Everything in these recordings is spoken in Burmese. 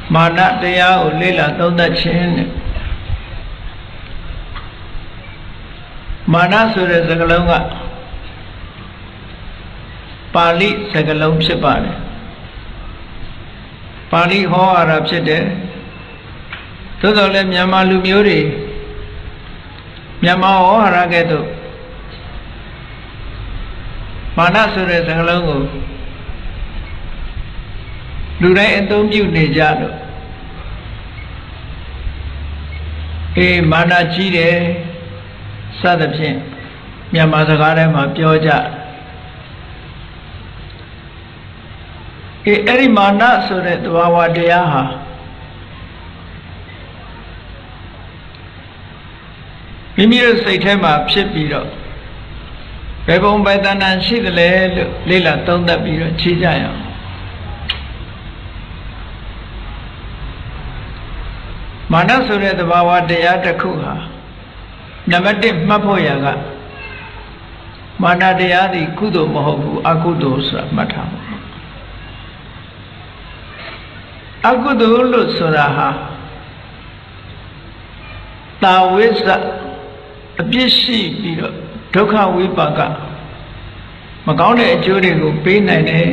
မာနတရားကိုလေ့လာသုံးသပ်ခြင်းတဲ့မာနဆိုတဲ့စကားလုံးကပါဠိစကားလုံးဖြစ်ပါတယ်ပါဠိဟောရတာဖြစ်တယ်သို့တော်လည်းမြန်မာလူမျိုးတွေမြန်မာဟောရကဲ့သို့မာနဆိုတဲ့စကားလုံးကိုလူတိုင်းအသုံးပြုနေကြလို့မာနကြီးတယ်စသဖြင့်မြန်မာစကားထဲမှာပြောကြအဲ့ဒီမာနဆိုတဲ့သဘာဝတရားဟာမိမိတို့စိတ်ထဲမှာဖြစ်ပြီးတော့ဘယ်ပုံဘယ်တဏ္ဍာရှိသလဲလို့လေ့လာသုံးသပ်ပြီးတော့ခြေကြရအောင်မာနဆိုတဲ့သဘာဝတရားတစ်ခုဟာနံပါတ်1မှတ်ဖို့ရကမာနတရားသည်ကုသိုလ်မဟုတ်ဘူးအကုသိုလ်ဆိုတာမှတ်ထားပါအကုသိုလ်လို့ဆိုတာဟာတာဝိဇ္ဇအပြစ်ရှိပြီးတော့ဒုက္ခဝိပါကမကောင်းတဲ့အကျိုးတွေကိုပေးနိုင်တယ်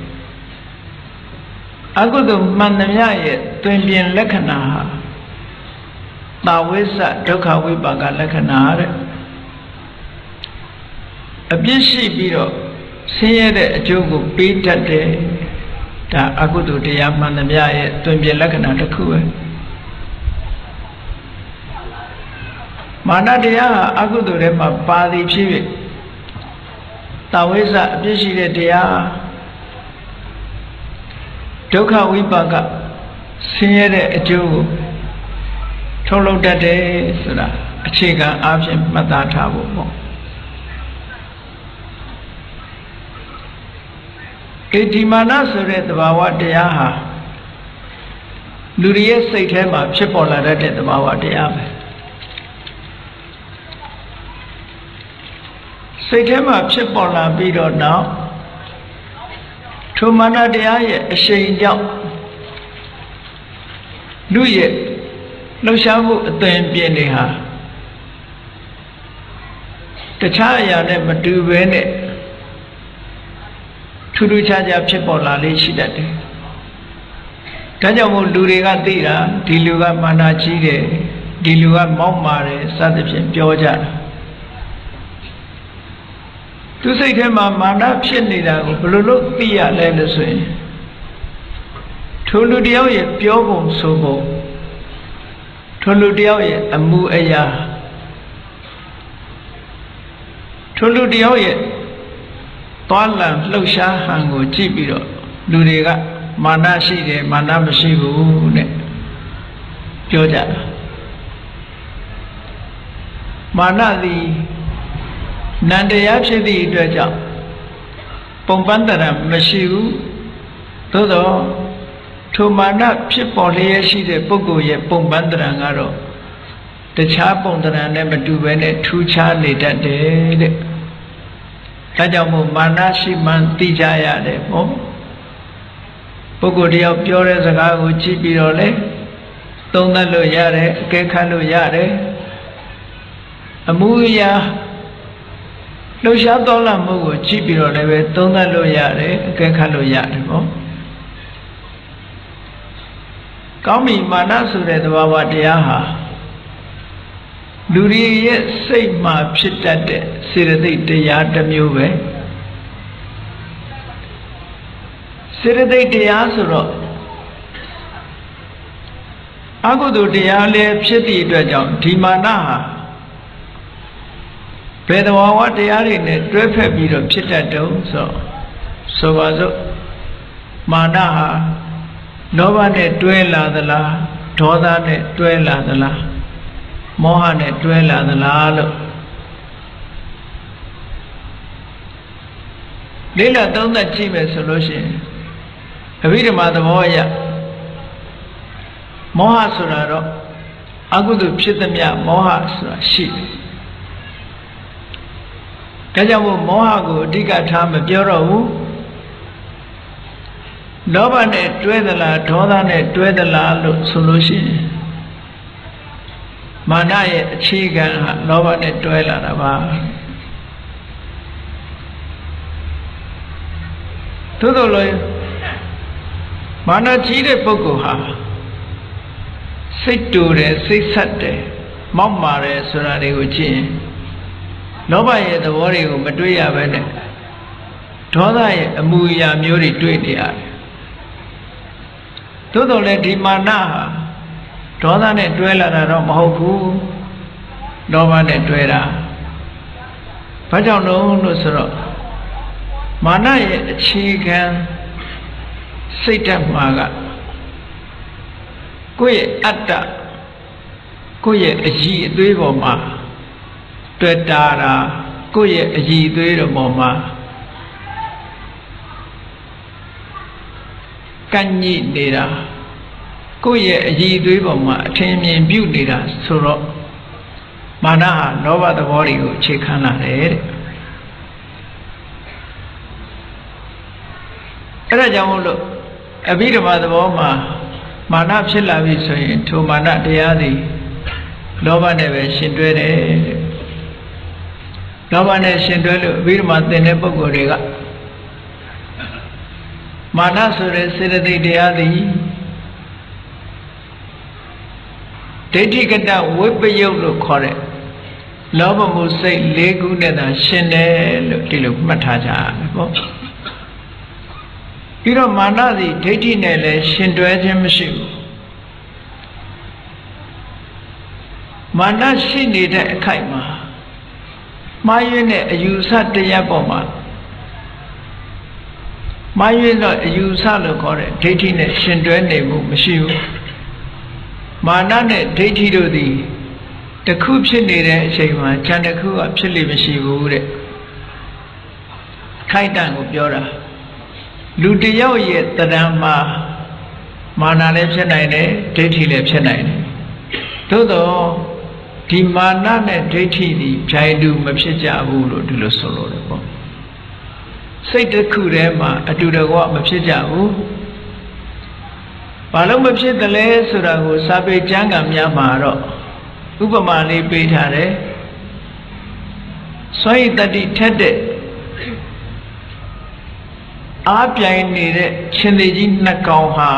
အကုသိုလ်မှန်သမျှရဲ့တွင်ပြင်လက္ခဏာဟာတာဝိဇ္ဇဒုက္ခဝိပါကလက္ခဏာတဲ့အပြစ်ရှိပြီးတော့ဆင်းရဲတဲ့အကျိုးကိုပေးတတ်တယ်ဒါအကုသိုလ်တရားမှန်သမျှရဲ့တွင်ပြင်လက္ခဏာတစ်ခုပဲမာနတရားဟာအကုသိုလ်ထဲမှာပါသည်ဖြစ်၍တာဝိဇ္ဇအပြစ်ရှိတဲ့တရားဒုက္ခဝိပါကဆင်းရဲတဲ့အကျိုးကိုထုတ်လုပ်တတ်တယ်ဆိုတာအခြေခံအားဖြင့်မှတ်သားထားဖို့ပေါ့ဒီမာနဆိုတဲ့သဘာဝတရားဟာလူတွေရဲ့စိတ်ထဲမှာဖြစ်ပေါ်လာတတ်တဲ့သဘာဝတရားပဲစိတ်ထဲမှာဖြစ်ပေါ်လာပြီးတော့နောက်ထိုမာနတရားရဲ့အရှိန်ကြောင့်လူရဲ့လှုပ်ရှားမှုအသွင်ပြင်တွေဟာတခြားအရာနဲ့မတူဘဲနဲ့ထူးထူးခြားခြားဖြစ်ပေါ်လာလေးရှိတတ်တယ်။ဒါကြောင့်မို့လူတွေကသိတာဒီလူကမာနကြီးတယ်ဒီလူကမောက်မာတယ်စသဖြင့်ပြောကြတာ။သူစိတ်ထဲမှာမာနဖြစ်နေတာကိုဘယ်လိုလုပ်သိရလဲလို့ဆိုရင်ထိုလူတယောက်ရဲ့ပြောပုံဆိုပုံထိုလူတယောက်ရဲ့အမှုအရာထိုလူတယောက်ရဲ့သွားလံလှုပ်ရှားဟန်ကိုကြည့်ပြီးတော့လူတွေကမာနရှိတယ်မာနမရှိဘူးတဲ့ပြောကြတာမာနသည်နန္တရားဖြစ်သည့်အတွက်ကြောင့်ပုံပန်းတရံမရှိဘူးသို့သောထိုမာနဖြစ်ပေါ်လျက်ရှိတဲ့ပုဂ္ဂိုလ်ရဲ့ပုံပန်းတရံကတော့တခြားပုံတရံနဲ့မတူဘဲနဲ့ထူးခြားနေတတ်တယ်တဲ့ဒါကြောင့်မို့မာနရှိမှန်သိကြရတယ်ပေါ့ပုဂ္ဂိုလ်တယောက်ပြောတဲ့စကားကိုကြည့်ပြီးတော့လေသုံးသပ်လို့ရတယ်အကဲခတ်လို့ရတယ်အမှုအရာလှုပ်ရှားတော်လာမှုကိုကြည့်ပြီးတော့လည်းပဲသုံးသပ်လို့ရတယ်အကဲခတ်လို့ရတယ်ပေါ့ကောင်းပြီမာနဆိုတဲ့သဘာဝတရားဟာလူတွေရဲ့စိတ်မှာဖြစ်တတ်တဲ့စေတသိက်တရားတစ်မျိုးပဲစေတသိက်တရားဆိုတော့အကုသိုလ်တရားလည်းဖြစ်သည့်အတွက်ကြောင့်ဒီမာနဟာဘယ်သဘာဝတရားတွေနဲ့တွဲဖက်ပြီးတော့ဖြစ်တတ်တုံးဆိုပါစို့မာနဟာလောဘနဲ့တွဲလာသလားဒေါသနဲ့တွဲလာသလားမောဟနဲ့တွဲလာသလားလို့လေ့လာသုံးသပ်ကြည့်မယ်ဆိုလို့ရှိရင်အဘိဓမ္မာသဘောအရမောဟဆိုတာတော့အကုသိုလ်ဖြစ်သမျှမောဟဆိုတာရှိတယ်ဒါကြောင့်မို့မောဟကိုအဓိကထားမပြောတော့ဘူးလောဘနဲ့တွဲသလားဒေါသနဲ့တွဲသလားလို့ဆိုလို့ရှိရင်မာနရဲ့အခြေခံဟာလောဘနဲ့တွဲလာတာပါသို့တော်လည်းမာနကြီးတဲ့ပုဂ္ဂိုလ်ဟာစိတ်တူတယ်စိတ်ဆက်တယ်မောက်မာတယ်ဆိုတာတွေကိုကြည့်ရင်လောဘရဲ့သဘောတွေကိုမတွေ့ရဘဲနဲ့ဒေါသရဲ့အမူအရာမျိုးတွေတွေ့နေရတယ်သို့တော်လည်းဒီမာနဟာဒေါသနဲ့တွဲလာတာတော့မဟုတ်ဘူးလောဘနဲ့တွဲတာဘာကြောင့်လို့ဆိုတော့မာနရဲ့အခြေခံစိတ်ဓာတ်မှာကကိုယ့်ရဲ့အတ္တကိုယ့်ရဲ့အကြည်အသွေးပေါ်မှာတွေ့တာကိုယ့်ရဲ့အကြည်အသွေးတော်ပေါ်မှာကန့်ညိနေတာကိုယ့်ရဲ့အကြည်အသွေးပေါ်မှာအထင်မြင်ပြုနေတာဆိုတော့မာနဟာလောဘသဘောတွေကိုအခြေခံလာတယ်တဲ့အဲ့ဒါကြောင့်မို့လို့အဘိဓမ္မာသဘောမှာမာနဖြစ်လာပြီဆိုရင်ထိုမာနတရားသည်လောဘနဲ့ပဲရှင်တွဲတယ်တဲ့လောဘနဲ့ရှင်တွဲလို့အဘိဓမ္မာသင်တဲ့ပုဂ္ဂိုလ်တွေကမာနဆိုတဲ့စေတသိက်တရားသည်ဒိဋ္ဌိကတဝိပယုတ်လို့ခေါ်တဲ့လောဘမှုစိတ်၄ခုနဲ့သာရှင်တယ်လို့ဒီလိုမှတ်ထားကြရမယ်ပေါ့ပြီးတော့မာနသည်ဒိဋ္ဌိနဲ့လည်းရှင်တွဲခြင်းမရှိဘူးမာနရှိနေတဲ့အခိုက်မှာမှားယွင်းတဲ့အယူဆတရားပေါ်မှာမှားယွင်းတော့အယူဆလို့ခေါ်တဲ့ဒိဋ္ဌိနဲ့ရှင်တွဲနေမှုမရှိဘူးမာနနဲ့ဒိဋ္ဌိတို့သည်တစ်ခုဖြစ်နေတဲ့အချိန်မှာဉာဏ်တစ်ခုကဖြစ်လိမ့်မရှိဘူးတဲ့ခိုက်တန့်ကိုပြောတာလူတယောက်ရဲ့တဏ္ဍာမှာမာနလည်းဖြစ်နိုင်တယ်ဒိဋ္ဌိလည်းဖြစ်နိုင်တယ်သို့တော့ဒီမာနနဲ့ဒိဋ္ဌိဒီဖြိုင်တူမဖြစ်ကြဘူးလို့ဒီလိုဆိုလို့တယ်ပေါ့စိတ်တစ်ခုထဲမှာအတူတကွမဖြစ်ကြဘူးဘာလို့မဖြစ်တယ်လဲဆိုတာကိုစာပေကျမ်းဂန်များမှာတော့ဥပမာလေးပေးထားတယ်စွန့်ရည်တတိထက်တဲ့အားပြိုင်နေတဲ့ရှင်သေကြီးနှစ်ကောင်ဟာ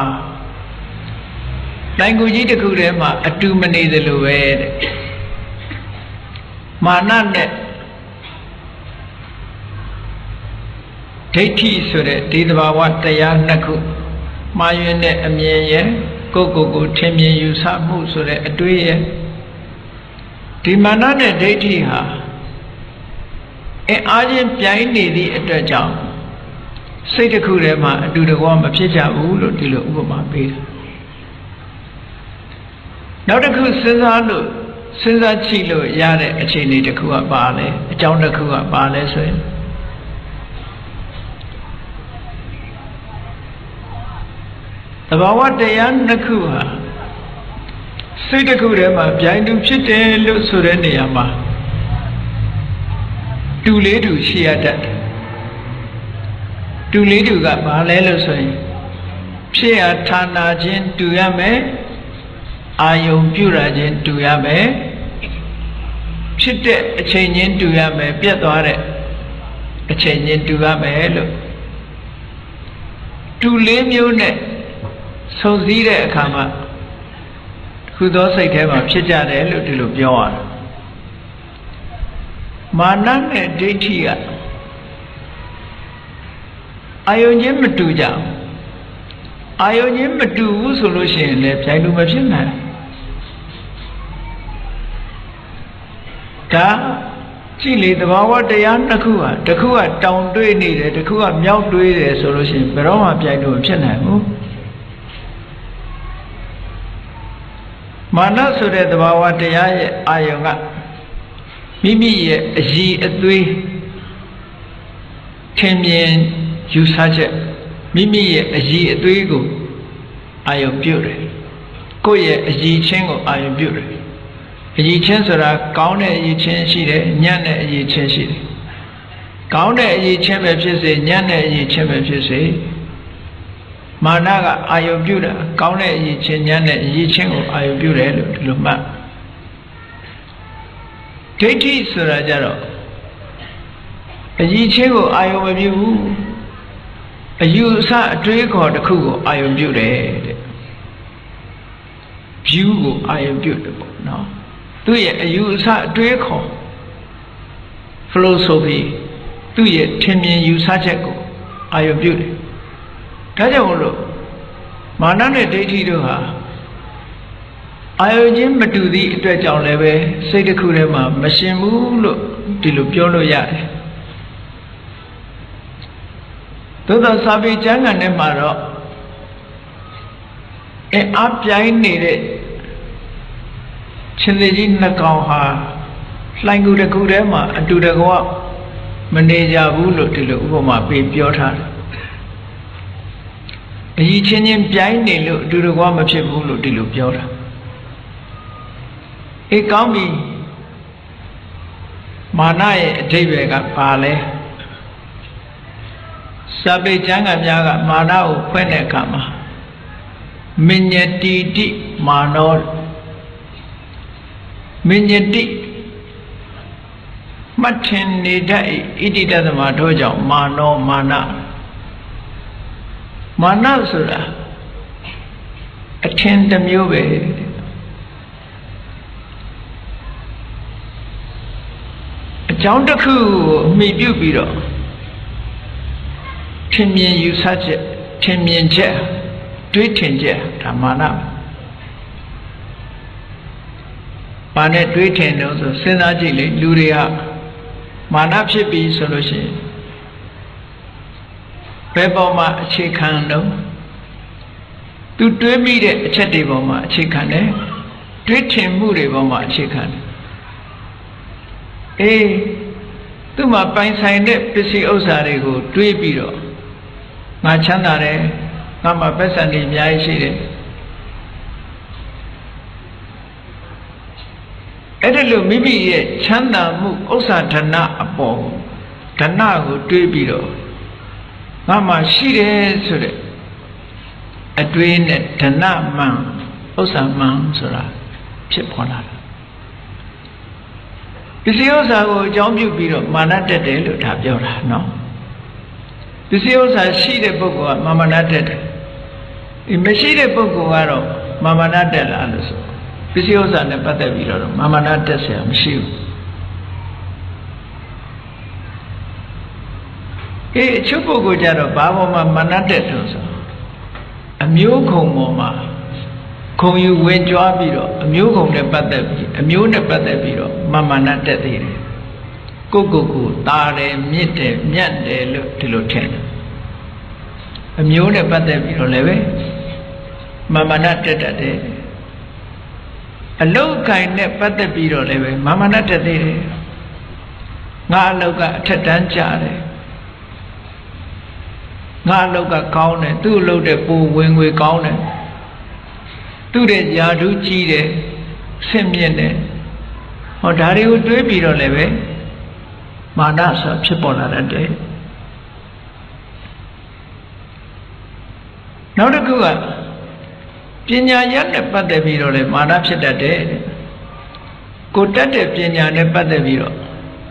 တိုင်ကူကြီးတစ်ခုထဲမှာအတူမနေသလိုပဲတဲ့မာနနဲ့ဒိဋ္ဌိဆိုတဲ့ဒီသဘာဝတရားနှစ်ခုမှားယွင်းတဲ့အမြင်ရဲ့ကိုယ်ထင်မြင်ယူဆမှုဆိုတဲ့အတွေးရဲ့ဒီမာနနဲ့ဒိဋ္ဌိဟာအားချင်းပြိုင်နေသည့်အတွက်ကြောင့်စိတ်တစ်ခုထဲမှာအတူတကွမဖြစ်ကြဘူးလို့ဒီလိုဥပမာပေးတယ်နောက်တစ်ခုစဉ်းစားကြည့်လို့ရတဲ့အခြေအနေတစ်ခုကပါလဲအကြောင်းတစ်ခုကပါလဲဆိုရင်သဘာဝတရားနှစ်ခုဟာစိတ်တစ်ခုထဲမှာပြိုင်တူဖြစ်တယ်လို့ဆိုတဲ့နေရာမှာတူလေးတူရှိရတတ်တယ်တူလေးတူကဘာလဲလို့ဆိုရင်ဖြစ်ရဌာနာချင်းတူရမယ်အာယုံပြုရခြင်းတူရမယ်ဖြစ်တဲ့အချိန်ချင်းတူရမယ်ပြတ်သွားတဲ့အချိန်ချင်းတူရမယ်လို့တူလေးမျိုးနဲ့ဆုံစည်းတဲ့အခါမှာခုသောစိတ်ထဲမှာဖြစ်ကြတယ်လို့ဒီလိုပြောရတယ်မာနနဲ့ဒိဋ္ဌိကအာယုံချင်းမတူကြဘူးအာယုံချင်းမတူဘူးဆိုလို့ရှိရင်လည်းဖြိုင်တူမဖြစ်နိုင်ဒါကြည့်လေသဘာဝတရားနှစ်ခုဟာတစ်ခုကတောင်တွေးနေတယ်တစ်ခုကမြောက်တွေးတယ်ဆိုလို့ရှိရင်ဘယ်တော့မှဖြိုင်တူမဖြစ်နိုင်ဘူးမာနဆိုတဲ့သဘာဝတရားရဲ့အာယုံကမိမိရဲ့အကြည်အသွေးထင်မြင်ယူဆချက်မိမိရဲ့အကြည်အသွေးကိုအာယုံပြုတယ်ကိုယ့်ရဲ့အကြည်ချင်းကိုအာယုံပြုတယ်အကြည်ချင်းဆိုတာကောင်းတဲ့အကြည်ချင်းရှိတယ်ညံ့တဲ့အကြည်ချင်းရှိတယ်ကောင်းတဲ့အကြည်ချင်းပဲဖြစ်စေညံ့တဲ့အကြည်ချင်းပဲဖြစ်စေမာနကအာယုပြုတာကောင်းတဲ့အရေးချင်းဉာဏ်နဲ့အရေးချင်းကိုအာယုပြုတယ်လို့ဒီလိုမှတ်ဒိဋ္ဌိဆိုတာကြတော့အရေးချင်းကိုအာယုမပြုဘူးအယူအဆအတွေးခေါ်တစ်ခုကိုအာယုပြုတယ်တဲ့ view ကိုအာယုပြုတယ်ပေါ့နော်သူ့ရဲ့အယူအဆအတွေးခေါ် philosophy သူ့ရဲ့ထင်မြင်ယူဆချက်ကိုအာယုပြုတယ်ဒါကြောင့်မလို့မာနနဲ့ဒိဋ္ဌိတို့ဟာအာယုချင်းမတူသည့်အတွက်ကြောင့်လည်းပဲစိတ်တစ်ခုထဲမှာမရှင်ဘူးလို့ဒီလိုပြောလို့ရတယ်သို့သောစာပေကျမ်းဂန်ထဲမှာတော့အားပြိုင်နေတဲ့ရှင်သေကြီးနှစ်ကောင်ဟာလှိုင်ကူတစ်ခုထဲမှာအတူတကွမနေကြဘူးလို့ဒီလိုဥပမာပေးပြောထားတယ်အကြီးချင်းချင်းပြိုင်နေလို့အတူတကွမဖြစ်ဘူးလို့ဒီလိုပြောတာကောင်းပြီမာနရဲ့အဓိပ္ပာယ်ကဘာလဲစာပေကျမ်းဂန်များကမာနကိုဖွင့်တဲ့အခါမှာမညတိတိမာနောမညတိမှတ်ထင်နေတတ်ဣတိတသမတို့ကြောင့်မာနောမာနမာနဆိုတာအထင်တစ်မျိုးပဲအကြောင်းတစ်ခုကိုအမိပြုပြီးတော့ထင်မြင်ယူဆချက်ထင်မြင်ချက်တွေးထင်ချက်ဒါမာနဘာနဲ့တွေးထင်လို့ဆိုစဉ်းစားကြည့်လေလူတွေကမာနဖြစ်ပြီဆိုလို့ရှိရင်ဘယ်ပေါ်မှာအခြေခံတော့သူတွေးမိတဲ့အချက်တွေပေါ်မှာအခြေခံတယ်တွေးထင်မှုတွေပေါ်မှာအခြေခံတယ်သူ့မှာပိုင်ဆိုင်တဲ့ပစ္စည်းဥစ္စာတွေကိုတွေးပြီးတော့ငါချမ်းသာတယ်ငါမှာပတ်စံတွေအများကြီးရှိတယ်အဲ့ဒါလို့မိမိရဲ့ချမ်းသာမှုဥစ္စာဓနအပေါ်ဓနကိုတွေးပြီးတော့ငါမှာရှိတယ်ဆိုတဲ့အတွေးနဲ့ဓနမှန်ဥစ္စာမှန်ဆိုတာဖြစ်ပေါ်လာတာပစ္စည်းဥစ္စာကိုအကြောင်းပြုပြီးတော့မာနတက်တယ်လို့ဒါပြောတာနော်ပစ္စည်းဥစ္စာရှိတဲ့ပုဂ္ဂိုလ်ကမာနတက်တယ်မရှိတဲ့ပုဂ္ဂိုလ်ကတော့မာနတက်လာလို့ဆိုပစ္စည်းဥစ္စာနဲ့ပတ်သက်ပြီးတော့မာနတက်เสียမရှိဘူးအချုပ်ပုဂ္ဂိုလ်ကြတော့ဘာပေါ်မှာမာနတက်တယ်ဆိုအမျိုးခုံပေါ်မှာခုံယူဝင်ကြွားပြီးတော့အမျိုးခုံနဲ့ပတ်သက်ပြီးအမျိုးနဲ့ပတ်သက်ပြီးတော့မာနတက်သေးတယ်ကိုတာတယ်မြင့်တယ်မြတ်တယ်လို့ဒီလိုထင်တယ်အမျိုးနဲ့ပတ်သက်ပြီးတော့လည်းပဲမာနတက်တတ်တယ်အလုတ်ကိုင်နဲ့ပတ်သက်ပြီးတော့လည်းပဲမာနတက်သေးတယ်ငါအလုတ်ကအထက်တန်းကြတယ်ငါအလုတ်ကကောင်းတယ်သူ့အလုတ်တဲ့ပိုဝင်ငွေကောင်းတယ်သူ့တဲ့ယာဓုကြီးတယ်ဆင့်မြင့်တယ်ဟောဒါတွေကိုတွေးပြီးတော့လည်းပဲမာနဆိုဖြစ်ပေါ်လာတတ်တယ်နောက်တစ်ခုကပညာရနဲ့ပတ်သက်ပြီးတော့လည်းမာနဖြစ်တတ်တယ်ကိုတတ်တဲ့ပညာနဲ့ပတ်သက်ပြီးတော့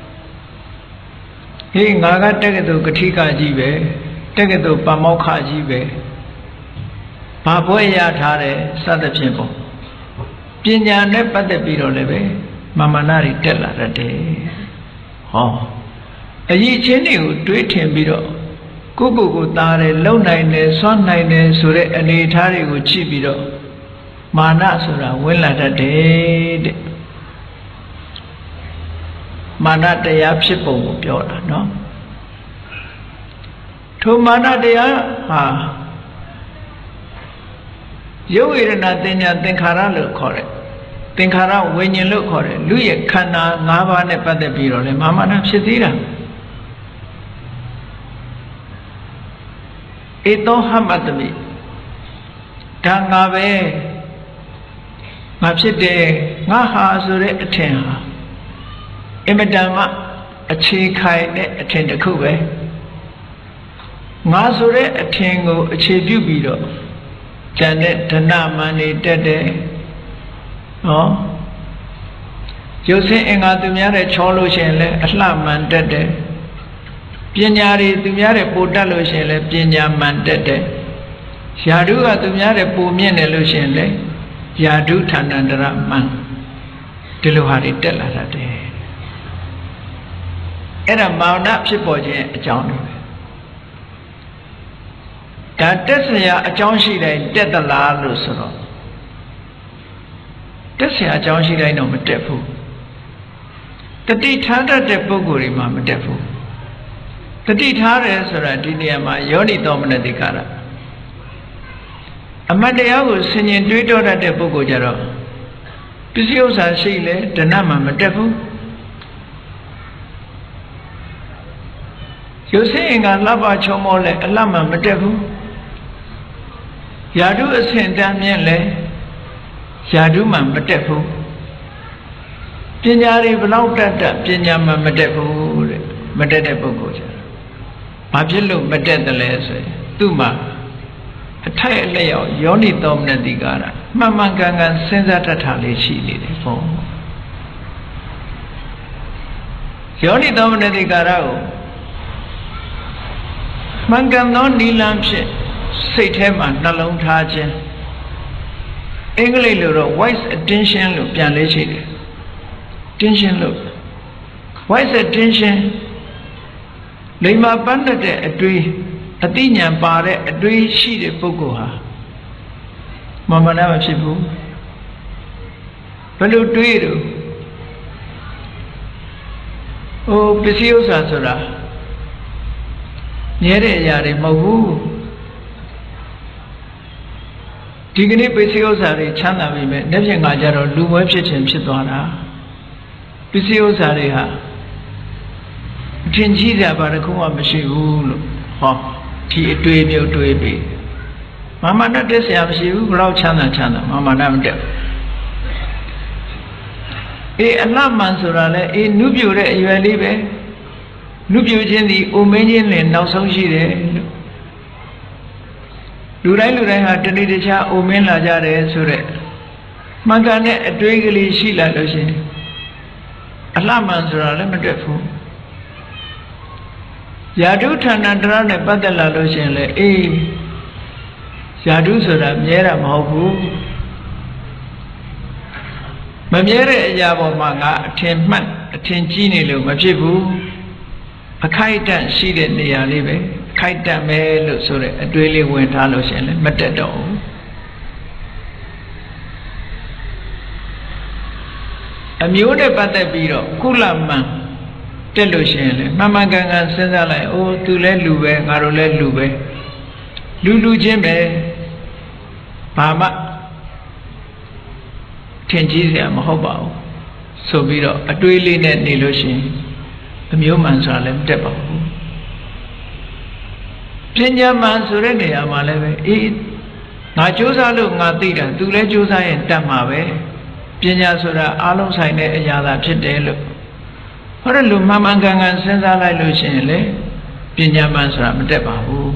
ငါကတက္ကသိုလ်ကထိကကြီးပဲတက္ကသိုလ်ပမောက္ခကြီးပဲဘာဘွဲ့ရထားတယ်စသဖြင့်ပေါ့ပညာနဲ့ပတ်သက်ပြီးတော့လည်းပဲမာနတွေတက်လာတတ်တယ်ဟောအရေးချင်းတွေကိုတွေးထင်ပြီးတော့ကိုသားတယ်လုံနိုင်တယ်စွန့်နိုင်တယ်ဆိုတဲ့အနေအထားတွေကိုကြည့်ပြီးတော့မာနဆိုတာဝင်လာတတ်တယ်တဲ့မာနတရားဖြစ်ပုံကိုပြောတာနော်ထိုမာနတရားဟာရုပ်ဝေဒနာတင်ညာသင်္ခါရလို့ခေါ်တယ်သင်္ခါရဝိညာဉ်လို့ခေါ်တယ်လူရဲ့ခန္ဓာ၅ပါးနဲ့ပတ်သက်ပြီးတော့လေမာနဖြစ်သေးတာဧသောဟမတ္တမိဒါငါပဲငါဖြစ်တယ်ငါဟာဆိုတဲ့အထင်ဟာအင်မတန်မှအခြေခိုင်တဲ့အထင်တစ်ခုပဲ ngã số đấy thiên ngô chế biểu bị đó cho nên thân nam anh ấy tết đấy đó dù xin anh à tụi nhà đấy cho lối xem lại làm man tết đấy bên nhà đấy tụi nhà đấy bố đã lối xem lại bên nhà man tết đấy giả dụ à tụi nhà đấy bố miền này lối xem lại giả dụ thành anh ra man thì lúc hari tết là ra đấy cái là màu nắp sẽ bỏ chuyện chọn cả tết sẽ chọn gì đây tết là lá luôn rồi tết sẽ chọn gì đây nó mới đẹp phụ tết đi tháng ra đẹp bố gửi mà mới đẹp phụ tết đi tháng ra rồi đi nhà mà gió đi tôm nó đi cả mà để áo của sinh viên tuổi đó ra đẹp bố gửi rồi bây giờ sao xí lệ tết năm mà mới đẹp phụ dù xin anh là bao nhiêu mồ lệ làm mà mất đẹp không? Giả dụ xin tam nhân lệ, giả dụ mà mất đẹp không? Bên nhà đi vào lâu tết tết bên nhà mà mất đẹp không? Mất đẹp không có chứ? Mà biết lúc mất đẹp là gì? Tu mà thay lấy ao, gió đi tôm nên đi cả ra, mà mang ngang sinh ra ta thà lấy chi đi đấy không? Gió đi tôm nên đi cả ra mang cầm nó đi làm gì, xây thêm mà nó lông thà chứ, anh cái này rồi wise attention rồi,ပြန်lấy chi đấy, attention rồi, wise attention, lấy mà bán được cái đuôi, tí nhà bà đấy đuôi chi đấy bố cô ha, mà nào mà chịu bố, bây giờ đuôi rồi, ô bây giờ sao rồi? nhớ đấy giờ đấy mà vu, thì cái này bây giờ sao đấy chán là vì mẹ, nếu như ngay giờ rồi lưu mới phải chém chết toàn à, bây giờ sao đấy ha, thiên chi ra bà nó không làm gì vu luôn, hả, thì đuôi bị, mà nó để xem gì vu, lâu chán là, mà nó không được, anh làm màn sửa lại, núp vô đấy vậy đi bé. Lúc biểu trên thì ôm mấy nhiên lên nào sống gì đấy lúc đấy hà trên đi cha ôm mấy là ra đấy số đấy mà cái này đôi cái lý xí lại rồi chứ làm mà số là mình đẹp phụ giả dụ thằng anh ra này bắt đầu là rồi chứ là giả dụ số là nhớ là màu phụ mà nhớ là giả bộ mà ngã thêm mắt thêm chi này luôn mà chưa phụ khai tạng xí đến nhà đi về khai tạng mẹ lúc sau đấy đuôi liên quan thà lúc xem lại mất đất đâu miếu đấy bắt đầu bị rồi cú làm mà đến lúc xem lại mà ngang sinh ra lại ô tu lấy lù về ngài rồi lấy lù về lù trên về bà mà thiên chí sẽ mà không bảo số bị rồi đuôi liên đến đi lúc xem miếu man sao lại đẹp bảo bên nhà man sao đấy này mà lại vậy ngài chú sa lúc ngài tị ra tu lấy chú sa hiện tạm mà vậy bên nhà sao ra alo sai này nhà làဖြစ်တယ်လို့ဟောတယ်လို့မှန်မှန်ကန်ကန်စဉ်းစားလိုက်လို့ရှိရင်လေပညာမှန်ဆိုတာမတက်ပါဘူး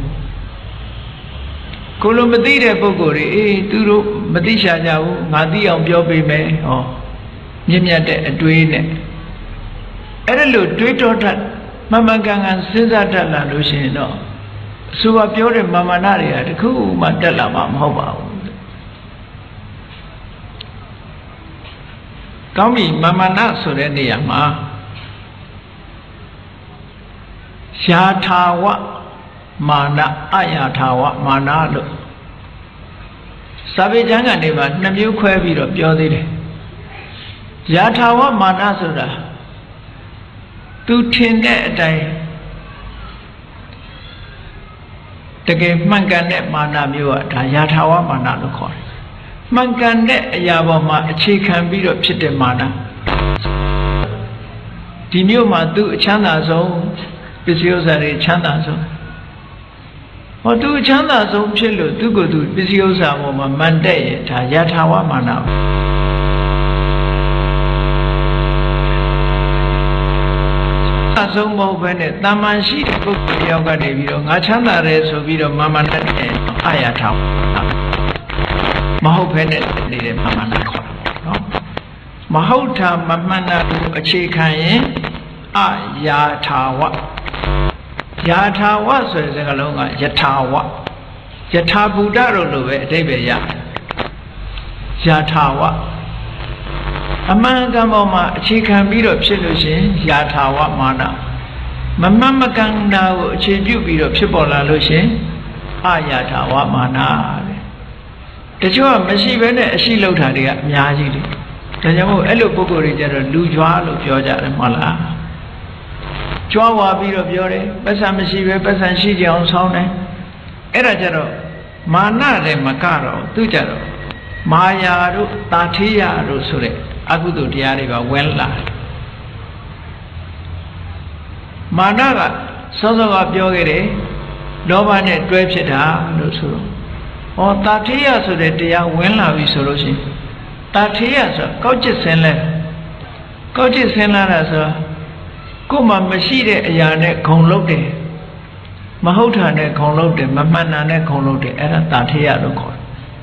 ကိုလိုမသိတဲ့ပုဂ္ဂိုလ်တွေသူတို့မသိရှာကြဘူးငါသိအောင်ပြောပေးမယ်ဟောမြင့်မြတ်တဲ့အတွေးနဲ့အဲ့ဒါလို့တွေးတောတတ်မှန်မှန်ကန်ကန်စဉ်းစားတတ်လာလို့ရှိရင်တော့အဆိုပါပြောတဲ့မာမနာတွေကတခုမှတက်လာမှာမဟုတ်ပါဘူးကောင်းပြီမာမနာဆိုတဲ့နေရာမှာယာထာဝမာနအယာထာဝမာနလို့စာပေကျမ်းကနေမှာနှစ်မျိုးခွဲပြီးတော့ပြောသေးတယ်ယာထာဝမာနဆိုတာသူထင်တဲ့အတိုင်းတကယ်မှန်ကန်တဲ့မာနမျိုးကဒါယာထာဝမာနလို့ခေါ်တယ်မှန်ကန်တဲ့အရာပေါ်မှာအခြေခံပြီးတော့ဖြစ်တဲ့မာနဒီမျိုးမှာသူအချမ်းသာဆုံးပစ္စည်းဥစ္စာတွေချမ်းသာဆုံးဟောသူချမ်းသာဆုံးဖြစ်လို့သူကိုယ်သူပစ္စည်းဥစ္စာပေါ်မှာမန်တက်ရဒါယာထာဝမာနဆုံးမဟုတ်ဘဲနဲ့တာမန်ရှိတဲ့ပုဂ္ဂိုလ်ယောက်ကနေပြီးတော့ငါချမ်းသာတယ်ဆိုပြီးတော့မာမနတ်နဲ့အာရထောင်မဟုတ်ဘဲနဲ့နေတဲ့မာမနတ်ခေါ်တာနော်မဟုတ်တာမမှန်တာကိုအခြေခံရင်အယာထာဝယာထာဝဆိုတဲ့စကားလုံးကယထာဝယထာဘုဒ္ဓတို့လိုပဲအဓိပ္ပာယ်ရယာထာဝအမှန်ကံပေါ်မှာအခြေခံပြီးတော့ဖြစ်လို့ရှင်ယာထာဝမာနမမှန်မကန်တာကိုအခြေပြုပြီးတော့ဖြစ်ပေါ်လာလို့ရှင်အယာထာဝမာနတဲ့တချို့ကမရှိဘဲနဲ့အရှိလောက်တာတွေကအများကြီးလေဒါကြောင့်မို့အဲ့လိုပုဂ္ဂိုလ်တွေကြတော့လူကြွားလို့ပြောကြတယ်မဟုတ်လားကြွားဝါပြီးတော့ပြောတယ်ပတ်စံမရှိပဲပတ်စံရှိကြအောင်ဆောင်းတယ်အဲ့ဒါကြတော့မာနလည်းမကတော့သူကြတော့မာယာတို့တာထေယတို့ဆိုတဲ့အကုသိုလ်တရားတွေကဝင်လာမာနကစောစောကပြောခဲ့တယ်လောဘနဲ့တွဲဖြစ်တာလို့ဆိုတော့တာထေယဆိုတဲ့တရားဝင်လာပြီဆိုလို့ရှိရင်တာထေယဆိုကောက်ကျစ်ဆင်းလဲကောက်ကျစ်ဆင်းလာတာဆိုကိုယ်မှမရှိတဲ့အရာနဲ့ခုံလုံးတယ်မဟုတ်တာနဲ့ခုံလုံးတယ်မမှန်တာနဲ့ခုံလုံးတယ်အဲ့ဒါတာထေယလို့ခေါ်တယ်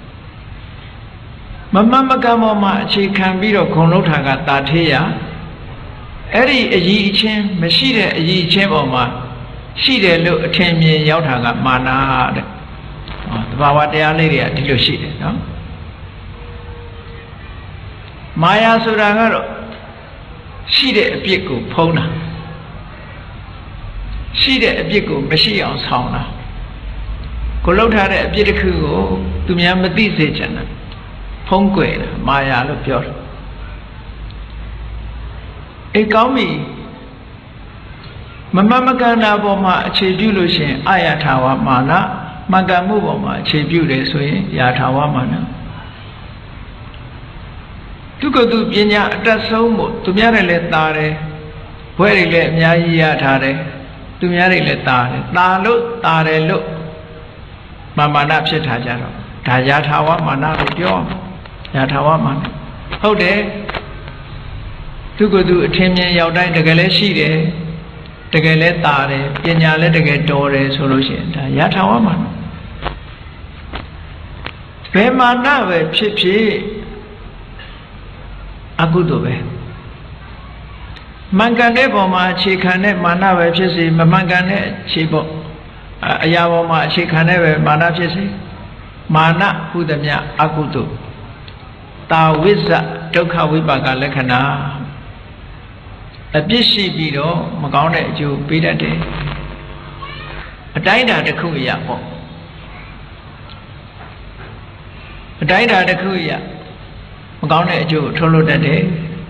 မမှန်မကန်ပေါ်မှာအခြေခံပြီးတော့ခုံလုံးတာကတာထေယအဲ့ဒီအည်အချင်းမရှိတဲ့အည်အချင်းပေါ်မှာရှိတယ်လို့အထင်မြင်ရောက်တာကမာနတဲ့သဘာဝတရားလေးတွေကဒီလိုရှိတယ်နော်မာယာဆိုတာကတော့ရှိတဲ့အပြစ်ကိုဖုံးတာရှိတဲ့အပြစ်ကိုမရှိအောင်ဆောင်းတာကိုလှုပ်ထားတဲ့အပြစ်တစ်ခုကိုသူများမသိစေချင်တာဖုံးကွယ်တာမာယာလို့ပြောတယ်အေးကောင်းပြီမမမကန္တာပေါ်မှာအခြေပြုလို့ရှိရင်အာယထာဝမာနမကံမှုပေါ်မှာအခြေပြုတယ်ဆိုရင်ယာထာဝမာနသူကသူပညာအတတ်ဆုံးမို့သူများတွေလည်းတာတယ်ဘွဲတွေလည်းအများကြီးရထားတယ်သူများတွေလည်းတာတယ်တာလို့တာတယ်လို့မာနဖြစ်ထားကြတော့ဒါယာထာဝမာနကိုပြောယာထာဝမာနဟုတ်တယ်သူကသူအထင်မြင်ရောက်တိုင်းတကယ်လည်းရှိတယ်တကယ်လည်းတာတယ်ပညာလည်းတကယ်တော်တယ်ဆိုလို့ရှိရင်ဒါယာထာဝမာနဘယ်မာနပဲဖြစ်ဖြစ်အကုသိုလ်ပဲမှန်ကန်တဲ့ပေါ်မှာအခြေခံတဲ့မာနပဲဖြစ်စေမမှန်ကန်တဲ့အခြေပေါ်အရာပေါ်မှာအခြေခံတဲ့ပဲမာနဖြစ်စေမာနဟုသမျှအကုသိုလ်တာဝိဇ္ဇဒုက္ခဝိပါကလက္ခဏာအပြစ်ရှိပြီးတော့မကောင်းတဲ့အကျိုးပေးတတ်တယ်အတိုင်းအတာတစ်ခုအရာပေါ့အတိုင်းအတာတစ်ခုအရာမကောင်းတဲ့အကျိုးကိုထုတ်လွှတ်တတ်တယ်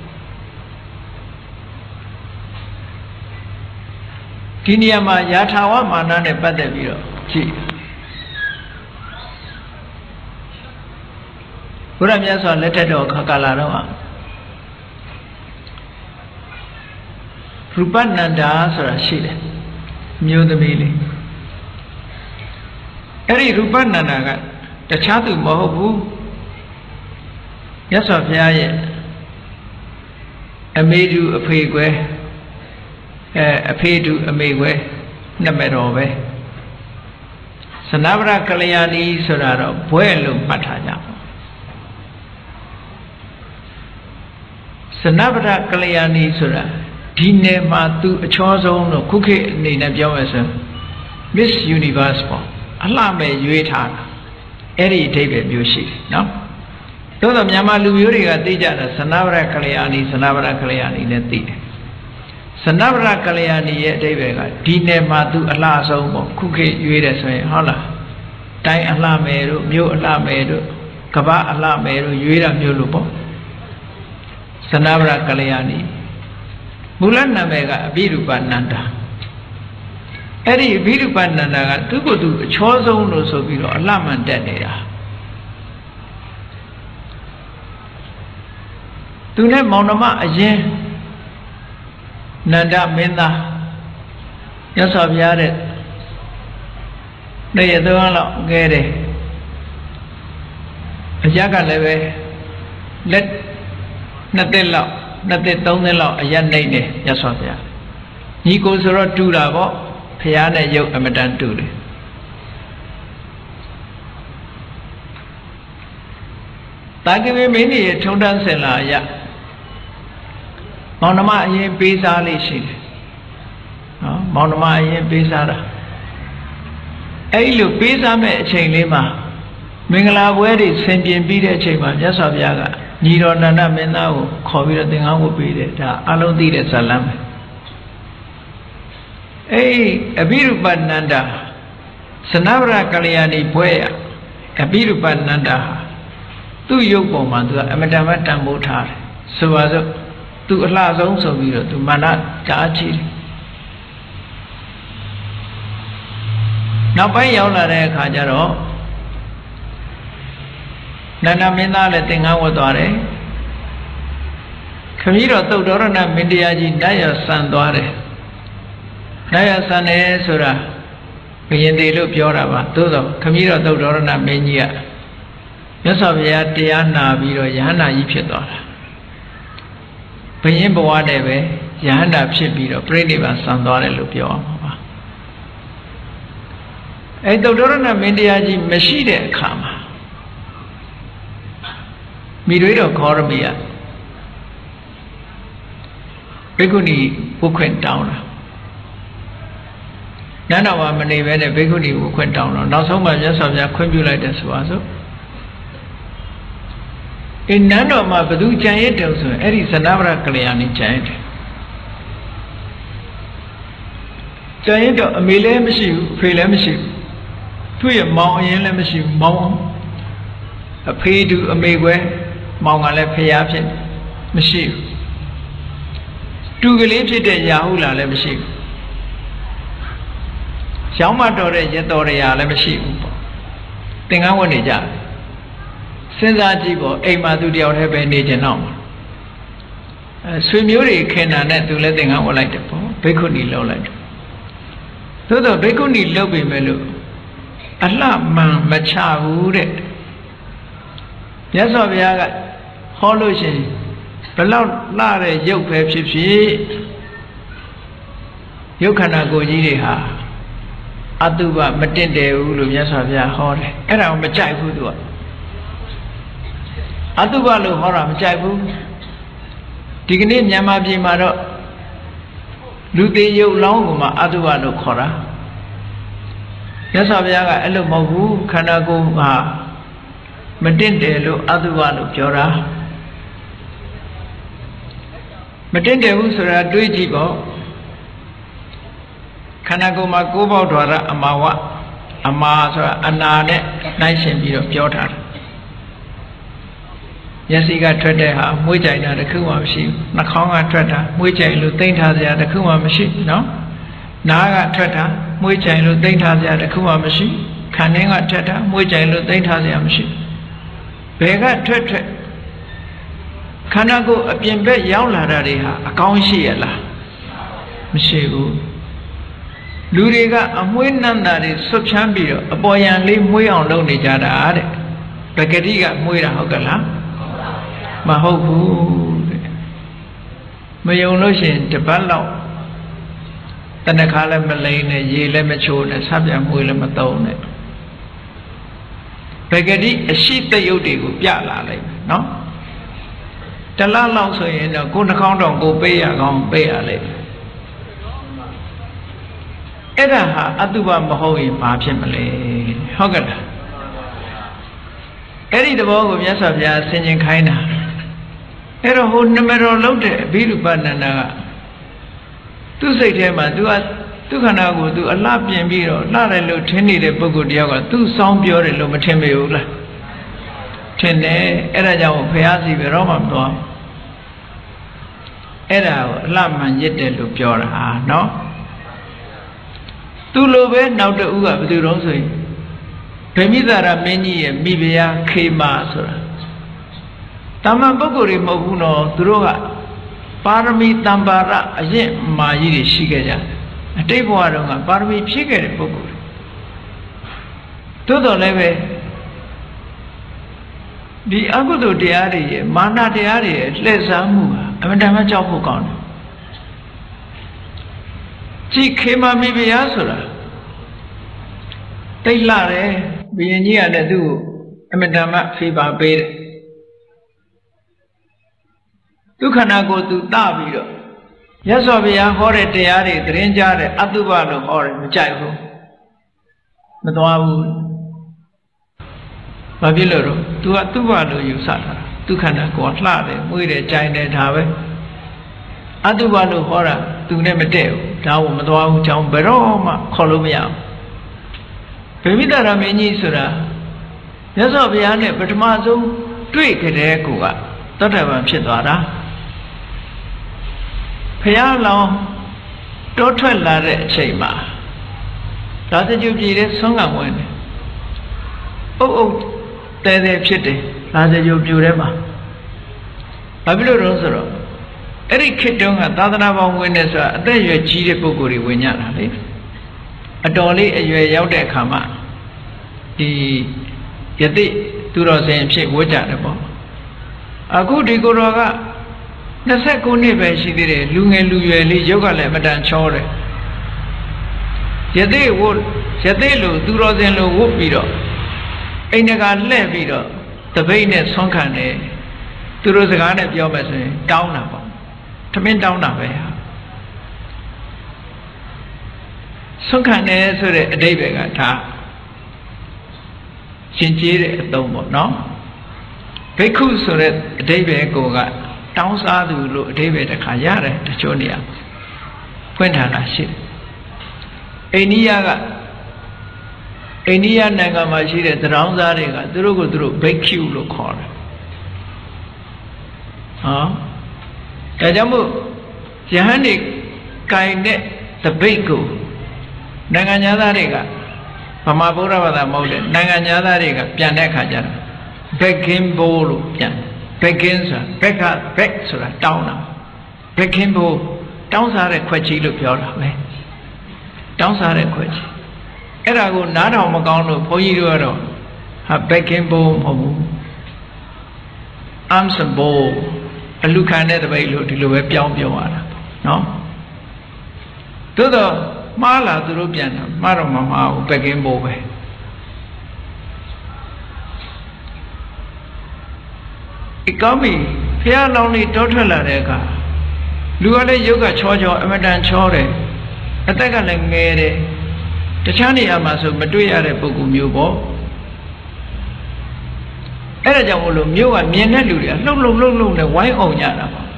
ဒီနေရာမှာယာထာဝမာနနဲ့ပတ်သက်ပြီးတော့ကြည့်ဘုရားမြတ်စွာလက်ထက်တော်ခါကာလတော့ရူပနန္ဒာဆိုတာရှိတယ်မျိုးသမီးလေးအဲ့ဒီရူပနန္ဒာကတခြားသူမဟုတ်ဘူးမြတ်စွာဘုရားရဲ့အမေတူအဖေကွယ်အဖေတူအမေကွယ်နှစ်မဲ့တော်ပဲစနဗရကလျာဏီဆိုတာတော့ဘွဲလို့မှတ်ထားကြပါစနဗရကလျာဏီဆိုတာဒီနယ်မှာသူအချောဆုံးလို့ခုခေတ်အနေနဲ့ပြောမယ်ဆို Miss Universe ပေါ့အလှမဲ့ရွေးထားတာအဲ့ဒီအဓိပ္ပာယ်မျိုးရှိတယ်နော်သို့သောမြန်မာလူမျိုးတွေကသိကြတာစနဗရကလျာဏီစနဗရကလျာဏီနဲ့သိတယ်စနဗရကလျာဏီရဲ့အဓိပ္ပာယ်ကဒီနယ်မှာသူအလှဆုံးပေါ့ခုခေတ်ရွေးတယ်ဆိုရင်ဟုတ်လားတိုင်းအလှမဲ့တို့မြို့အလှမဲ့တို့ကမ္ဘာအလှမဲ့တို့ရွေးတာမျိုးလို့ပေါ့စနဗရကလျာဏီမူလနာမည်ကအဘိရူပနန္ဒာအဲ့ဒီအဘိရူပနန္ဒာကသူ့ကိုယ်သူအချောဆုံးလို့ဆိုပြီးတော့အလှမှန်တက်နေတာသူနဲ့မောင်နှမအရင်နန္ဒမင်းသားရသော်ပြားတဲ့နေ့ရက်သုံးလောက်ငဲတယ်အရကလည်းပဲလက်နှစ်သက်လောက်နှစ်သက်သုံးသက်လောက်အရက်နှိမ့်တယ်ရသော်ပြား Nhị cô sơ tu là bỏ phải ăn này dâu mà đang tu đấy. Tại cái mấy này trong đàn sen là ya, mong năm ai yên bế ra đi xin, mong năm ai yên bế ra đó. Ấy lúc bế ra mẹ chuyện này mà, mình là quê đi xem phim bế ra chuyện mà, nhất sao vậy cả, nhiều rồi nè mình nào khó bị tiếng Anh của bế ra, đã alo đi ra sao làm? Ấy, Abhirupa Nanda, Sanavara Kalyani Boya, Abhirupa Nanda. Tu yêu bộ mà tu âm đam tam bố thà, sau đó tu la giống sau đó tu mana trả chi. Nó phải yêu là để khai ra đó. Nana mình ta là tiếng Anh của tôi đấy. Khi đó tu đó là mình đi aji đại san đó đấy. Đại san này số ra, bây giờ đi lúcပြောra mà tu đó. Khi đó tu đó là mình gì à? Nhất sau bây giờ tiền nào bị rồi giá nào ítဖြစ်đó. Bây giờ bảoว่าတယ်ပဲgiá nàoဖြစ်ပြီးတော့ပြိဋိဘံဆံသွားတယ်လို့ပြောအောင်ပါအဲတုတ်တော်ရဏမင်းတရားကြီးမရှိတဲ့အခါမှာမိတွေတော်ခေါရမီကဘိက္ခုနီဝုခွင့်တောင်းတာနန္ဒဝါမနေပဲနဲ့ဘိက္ခုနီဝုခွင့်တောင်းတော့နောက်ဆုံးမှမြတ်စွာဘုရားခွင့်ပြုလိုက်တယ်ဆိုပါစို့အင်းနန်းတော်မှာဘသူကြံရတဲ့ဆိုရင်အဲ့ဒီသနဗရကလျာဏီကြံရတယ်ကြံရတော့အမေလည်းမရှိဘူးအဖေလည်းမရှိဘူးသူ့ရဲ့မောင်အရင်လည်းမရှိဘူးမောင်အဖေတူအမေကွယ်မောင်ကလည်းဖျားဖြစ်မရှိဘူးတူကလေးဖြစ်တဲ့ရာဟုလာလည်းမရှိဘူးရောင်းမတော်တဲ့ရတော်ရရာလည်းမရှိဘူးပေါ့သင်္ကန်းဝတ်နေကြစဉ်းစားကြည့်ပေါ့အိမ်မှာသူတယောက်တည်းပဲနေကြတော့ဆွေမျိုးတွေခင်တာနဲ့သူလည်းသင်္ကန်းဝတ်လိုက်တယ်ပေါ့ဘိက္ခုနီလောက်လိုက်တယ်သို့တော့ဘိက္ခုနီလောက်ပြီမဲ့လို့အလှမှန်မချဘူးတဲ့မြတ်စွာဘုရားကဟောလို့ရှိရင်ဘလောက်လှတဲ့ရုပ်ပဲဖြစ်ဖြစ်ရုပ်ခန္ဓာကိုယ်ကြီးတွေဟာအတုပမတင့်တယ်ဘူးလို့မြတ်စွာဘုရားဟောတယ်အဲ့ဒါကိုမကြိုက်ဘူးသူကအတုပလို့ဟောတာမကြိုက်ဘူးဒီကနေ့မြန်မာပြည်မှာတော့လူသေးရုပ်လောင်းကိုမှအတုပလို့ခေါ်တာမြတ်စွာဘုရားကအဲ့လိုမဟုတ်ဘူးခန္ဓာကိုယ်ဟာမတင့်တယ်လို့အတုပလို့ပြောတာမတင့်တယ်ဘူးဆိုတာတွေးကြည့်ပေါ့ခန္ဓာကိုယ်မှာကိုးပေါက်ထွာရအမာဝအမာဆိုတာအနာနဲ့နှိုင်းရှင်ပြီးတော့ပြောထားတယ်မျက်စိကထွက်တဲ့ဟာမွေးကြိုင်တာတခုမှမရှိဘူးနှာခေါင်းကထွက်တာမွေးကြိုင်လို့သိမ့်ထားစရာတခုမှမရှိနော်နားကထွက်တာမွေးကြိုင်လို့သိမ့်ထားစရာတခုမှမရှိခန္ဓာကထွက်တာမွေးကြိုင်လို့သိမ့်ထားစရာမရှိဘယ်ကထွက်ခန္ဓာကိုယ်အပြင်ဘက်ရောက်လာတာတွေဟာအကောင်းရှိရလားမရှိဘူးလူတွေကအမွှေးနန္တာတွေဆွတ်ချမ်းပြီးတော့အပေါ်ယံလေးမွှေးအောင်လုပ်နေကြတာတဲ့ပဂတိကမွှေးတာဟုတ်ကလားမဟုတ်ဘူးတဲ့မယုံလို့ရှိရင်တပတ်လောက်တနခါလည်းမလိမ့်နဲ့ရေလည်းမချိုးနဲ့ဆပ်ပြန်မွှေးလည်းမသုံးနဲ့ပဂတိအရှိတယုတ်တွေကိုပြလာလိုက်နော်တလားလောက်ဆိုရင်တော့ကိုယ်နှာခေါင်းတောင်ကိုပေးရကောင်းပေးရလိမ့်အဲ့ဒါဟာအတုပမဟုတ်ရင်ဘာဖြစ်မလဲဟုတ်ကဲ့လားအဲ့ဒီသဘောကိုမြတ်စွာဘုရားဆင်ခြင်ခိုင်းတာအဲ့တော့ဟိုနမတော်လုံးတဲ့အဘိဓုပနန္ဒာကသူ့စိတ်ထဲမှာသူကသူ့ခန္ဓာကိုသူအလှပြင်ပြီးတော့လှတယ်လို့ထင်နေတဲ့ပုဂ္ဂိုလ်တယောက်ကသူ့ဆောင်းပြောတယ်လို့မထင်ပေဘူးလားထင်တယ်အဲ့ဒါကြောင့်ဘုရားစီဘယ်တော့မှမသွားအဲ့ဒါကိုအလှမှန်ရစ်တယ်လို့ပြောတာနော်သူလိုပဲနောက်တဦးကဘယ်သူတုံးဆိုရင်ဗေမိသာရမင်းကြီးရဲ့မိဖုရားခေမာဆိုတာတာမန်ပုဂ္ဂိုလ်တွေမဟုတ်ဘူးနော်သူတို့ကပါရမီတံပါရအရင်မာကြီးတွေရှိခဲ့ကြအတိတ်ဘဝတုန်းကပါရမီဖြည့်ခဲ့တဲ့ပုဂ္ဂိုလ်တွေသို့တော်လည်းပဲဒီအကုသိုလ်တရားတွေရဲ့မာနတရားတွေရဲ့လှည့်စားမှုဟာအမှန်တမ်းကြောက်ဖို့ကောင်းတယ် chỉ khi mà mi bây giờ rồi tây la đấy bây giờ như là tu em đam mê phi ba bê tu khả năng của tu ta bị rồi nhớ so bây giờ họ để tiền để tiền ra để áp tu vào rồi họ để chạy không mà tôi ao mà biết rồi tu áp tu vào rồi yêu sát tu khả năng của la đấy mỗi để chạy để thà vậy áp tu vào rồi họ là tu này mới đều thao mà tôi ao trong bể đó mà khó luôn bây giờ bởi vì ta làm gì rồi đó nhớ so bây giờ này bắt mà dùng truy cái đấy của ạ tất cả bạn biết đó phải lòng đốt thoát là để chạy mà đó sẽ giúp gì đấy sống ngang ngoài này tê tê biết đấy là sẽ giúp gì đấy mà bây giờ rồi ấy thì khi đó người ta đã vào ngoài này sao tại vì chỉ để bố cục ngoài nhà là đấy đó là vì giáo đại khám à thì vậy thì tôi nói xem sẽ vô trả được không aku đi cô rồi cả nó sẽ cô này về gì đấy lu nghe lu về lý do cái này mà đang cho đấy vậy thì lu tôi nói xem lu vô bị đó anh này cái lẽ bị đó tập ấy này xong khăn này tôi nói cái này biểu mà xem down nào không thằng mình down nào vậy xong khăn này rồi đấy đây về cái thà xin chỉ để tàu một nó cái khu rồi đấy đây về cô cái đóng xa từ lộ đây về để khai giá đấy để cho nhiều quen thà là gì India này cái mà chỉ để đóng ra đấy cái từ lúc BQ lúc khó đấy cái đó mà giờ này cái này tập BQ đang ăn nhà ra đấy cái mà bố ra vào màu đấy đang ăn nhà ra đấy cáiပြန်တဲ့ခါကျတော့ backing bowl လို့ပြန် backing ဆိုတာ back ဆိုတာတောင်းတာ backing bowl တောင်းစားတဲ့ခွက်ကြီးလို့ပြောတာပဲတောင်းစားတဲ့ခွက်ကြီးအဲ့ဒါကိုနားထောင်မကောင်းလို့ဘုန်းကြီးတို့ကတော့ဟာ backing bowl မဟုတ်ဘူး arms bowl အလူခံတဲ့တပိတ်လို့ဒီလိုပဲပြောင်းပြောရတာနော်သို့တော့မှားလာသူတို့ပြန်တာမှားတော့မမှားဘူး backing bowl ပဲဒီကောင်းပြီဖះလောင်းလေးတောထွက်လာတဲ့အခါလူကလည်းရုပ်ကချောချောအမတန်ချောတယ်အသက်ကလည်းငယ်တယ်တခြားနေရာမှာဆိုမတွေ့ရတဲ့ပုဂ္ဂိုလ်မျိုးပေါ့အဲ့ဒါကြောင့်မို့လို့မျိုးကမြင်တဲ့လူတွေကလှုပ်နဲ့ဝိုင်းအောင်ကြတာပေါ့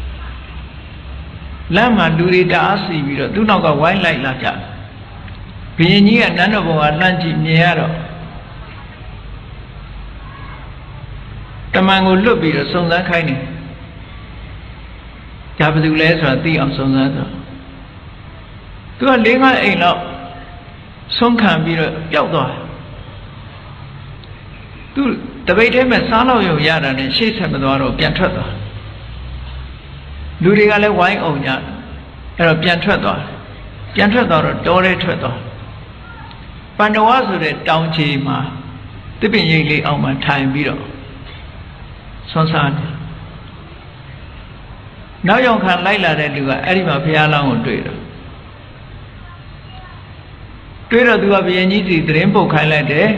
လမ်းမှာလူတွေတအားစီပြီးတော့သူ့နောက်ကဝိုင်းလိုက်လာကြဘုရင်ကြီးကနန်းတော်ဘုံကလှမ်းကြည့်မြင်ရတော့တမန်ကိုလွတ်ပြီးတော့စုံစမ်းခိုင်းတယ်ဒါဘယ်သူလဲဆိုတာသိအောင်စုံစမ်းတော့သူက၄-၅အိမ်လောက်ဆုံးခံပြီးတော့ပျောက်သွားသူတပိတ်ထဲမှာစားလို့ရုံရတာနဲ့ရှေ့ဆက်မသွားတော့ပြန်ထွက်သွားလူတွေကလည်းဝိုင်းအောင်ကြအဲ့တော့ပြန်ထွက်သွားတော့တောထဲထွက်သွားပန္ဒဝဆိုတဲ့တောင်ချီမှာသစ်ပင်ရိပ်လေးအောင်မှာထိုင်ပြီးတော့ဆွမ်းစားတယ်နောက်ရောက်ခံလိုက်လာတဲ့လူကအဲ့ဒီမှာဘုရားလောင်းကိုတွေ့တော့သူကဘုရင်ကြီးစီသတင်းပုတ်ခိုင်းလိုက်တယ်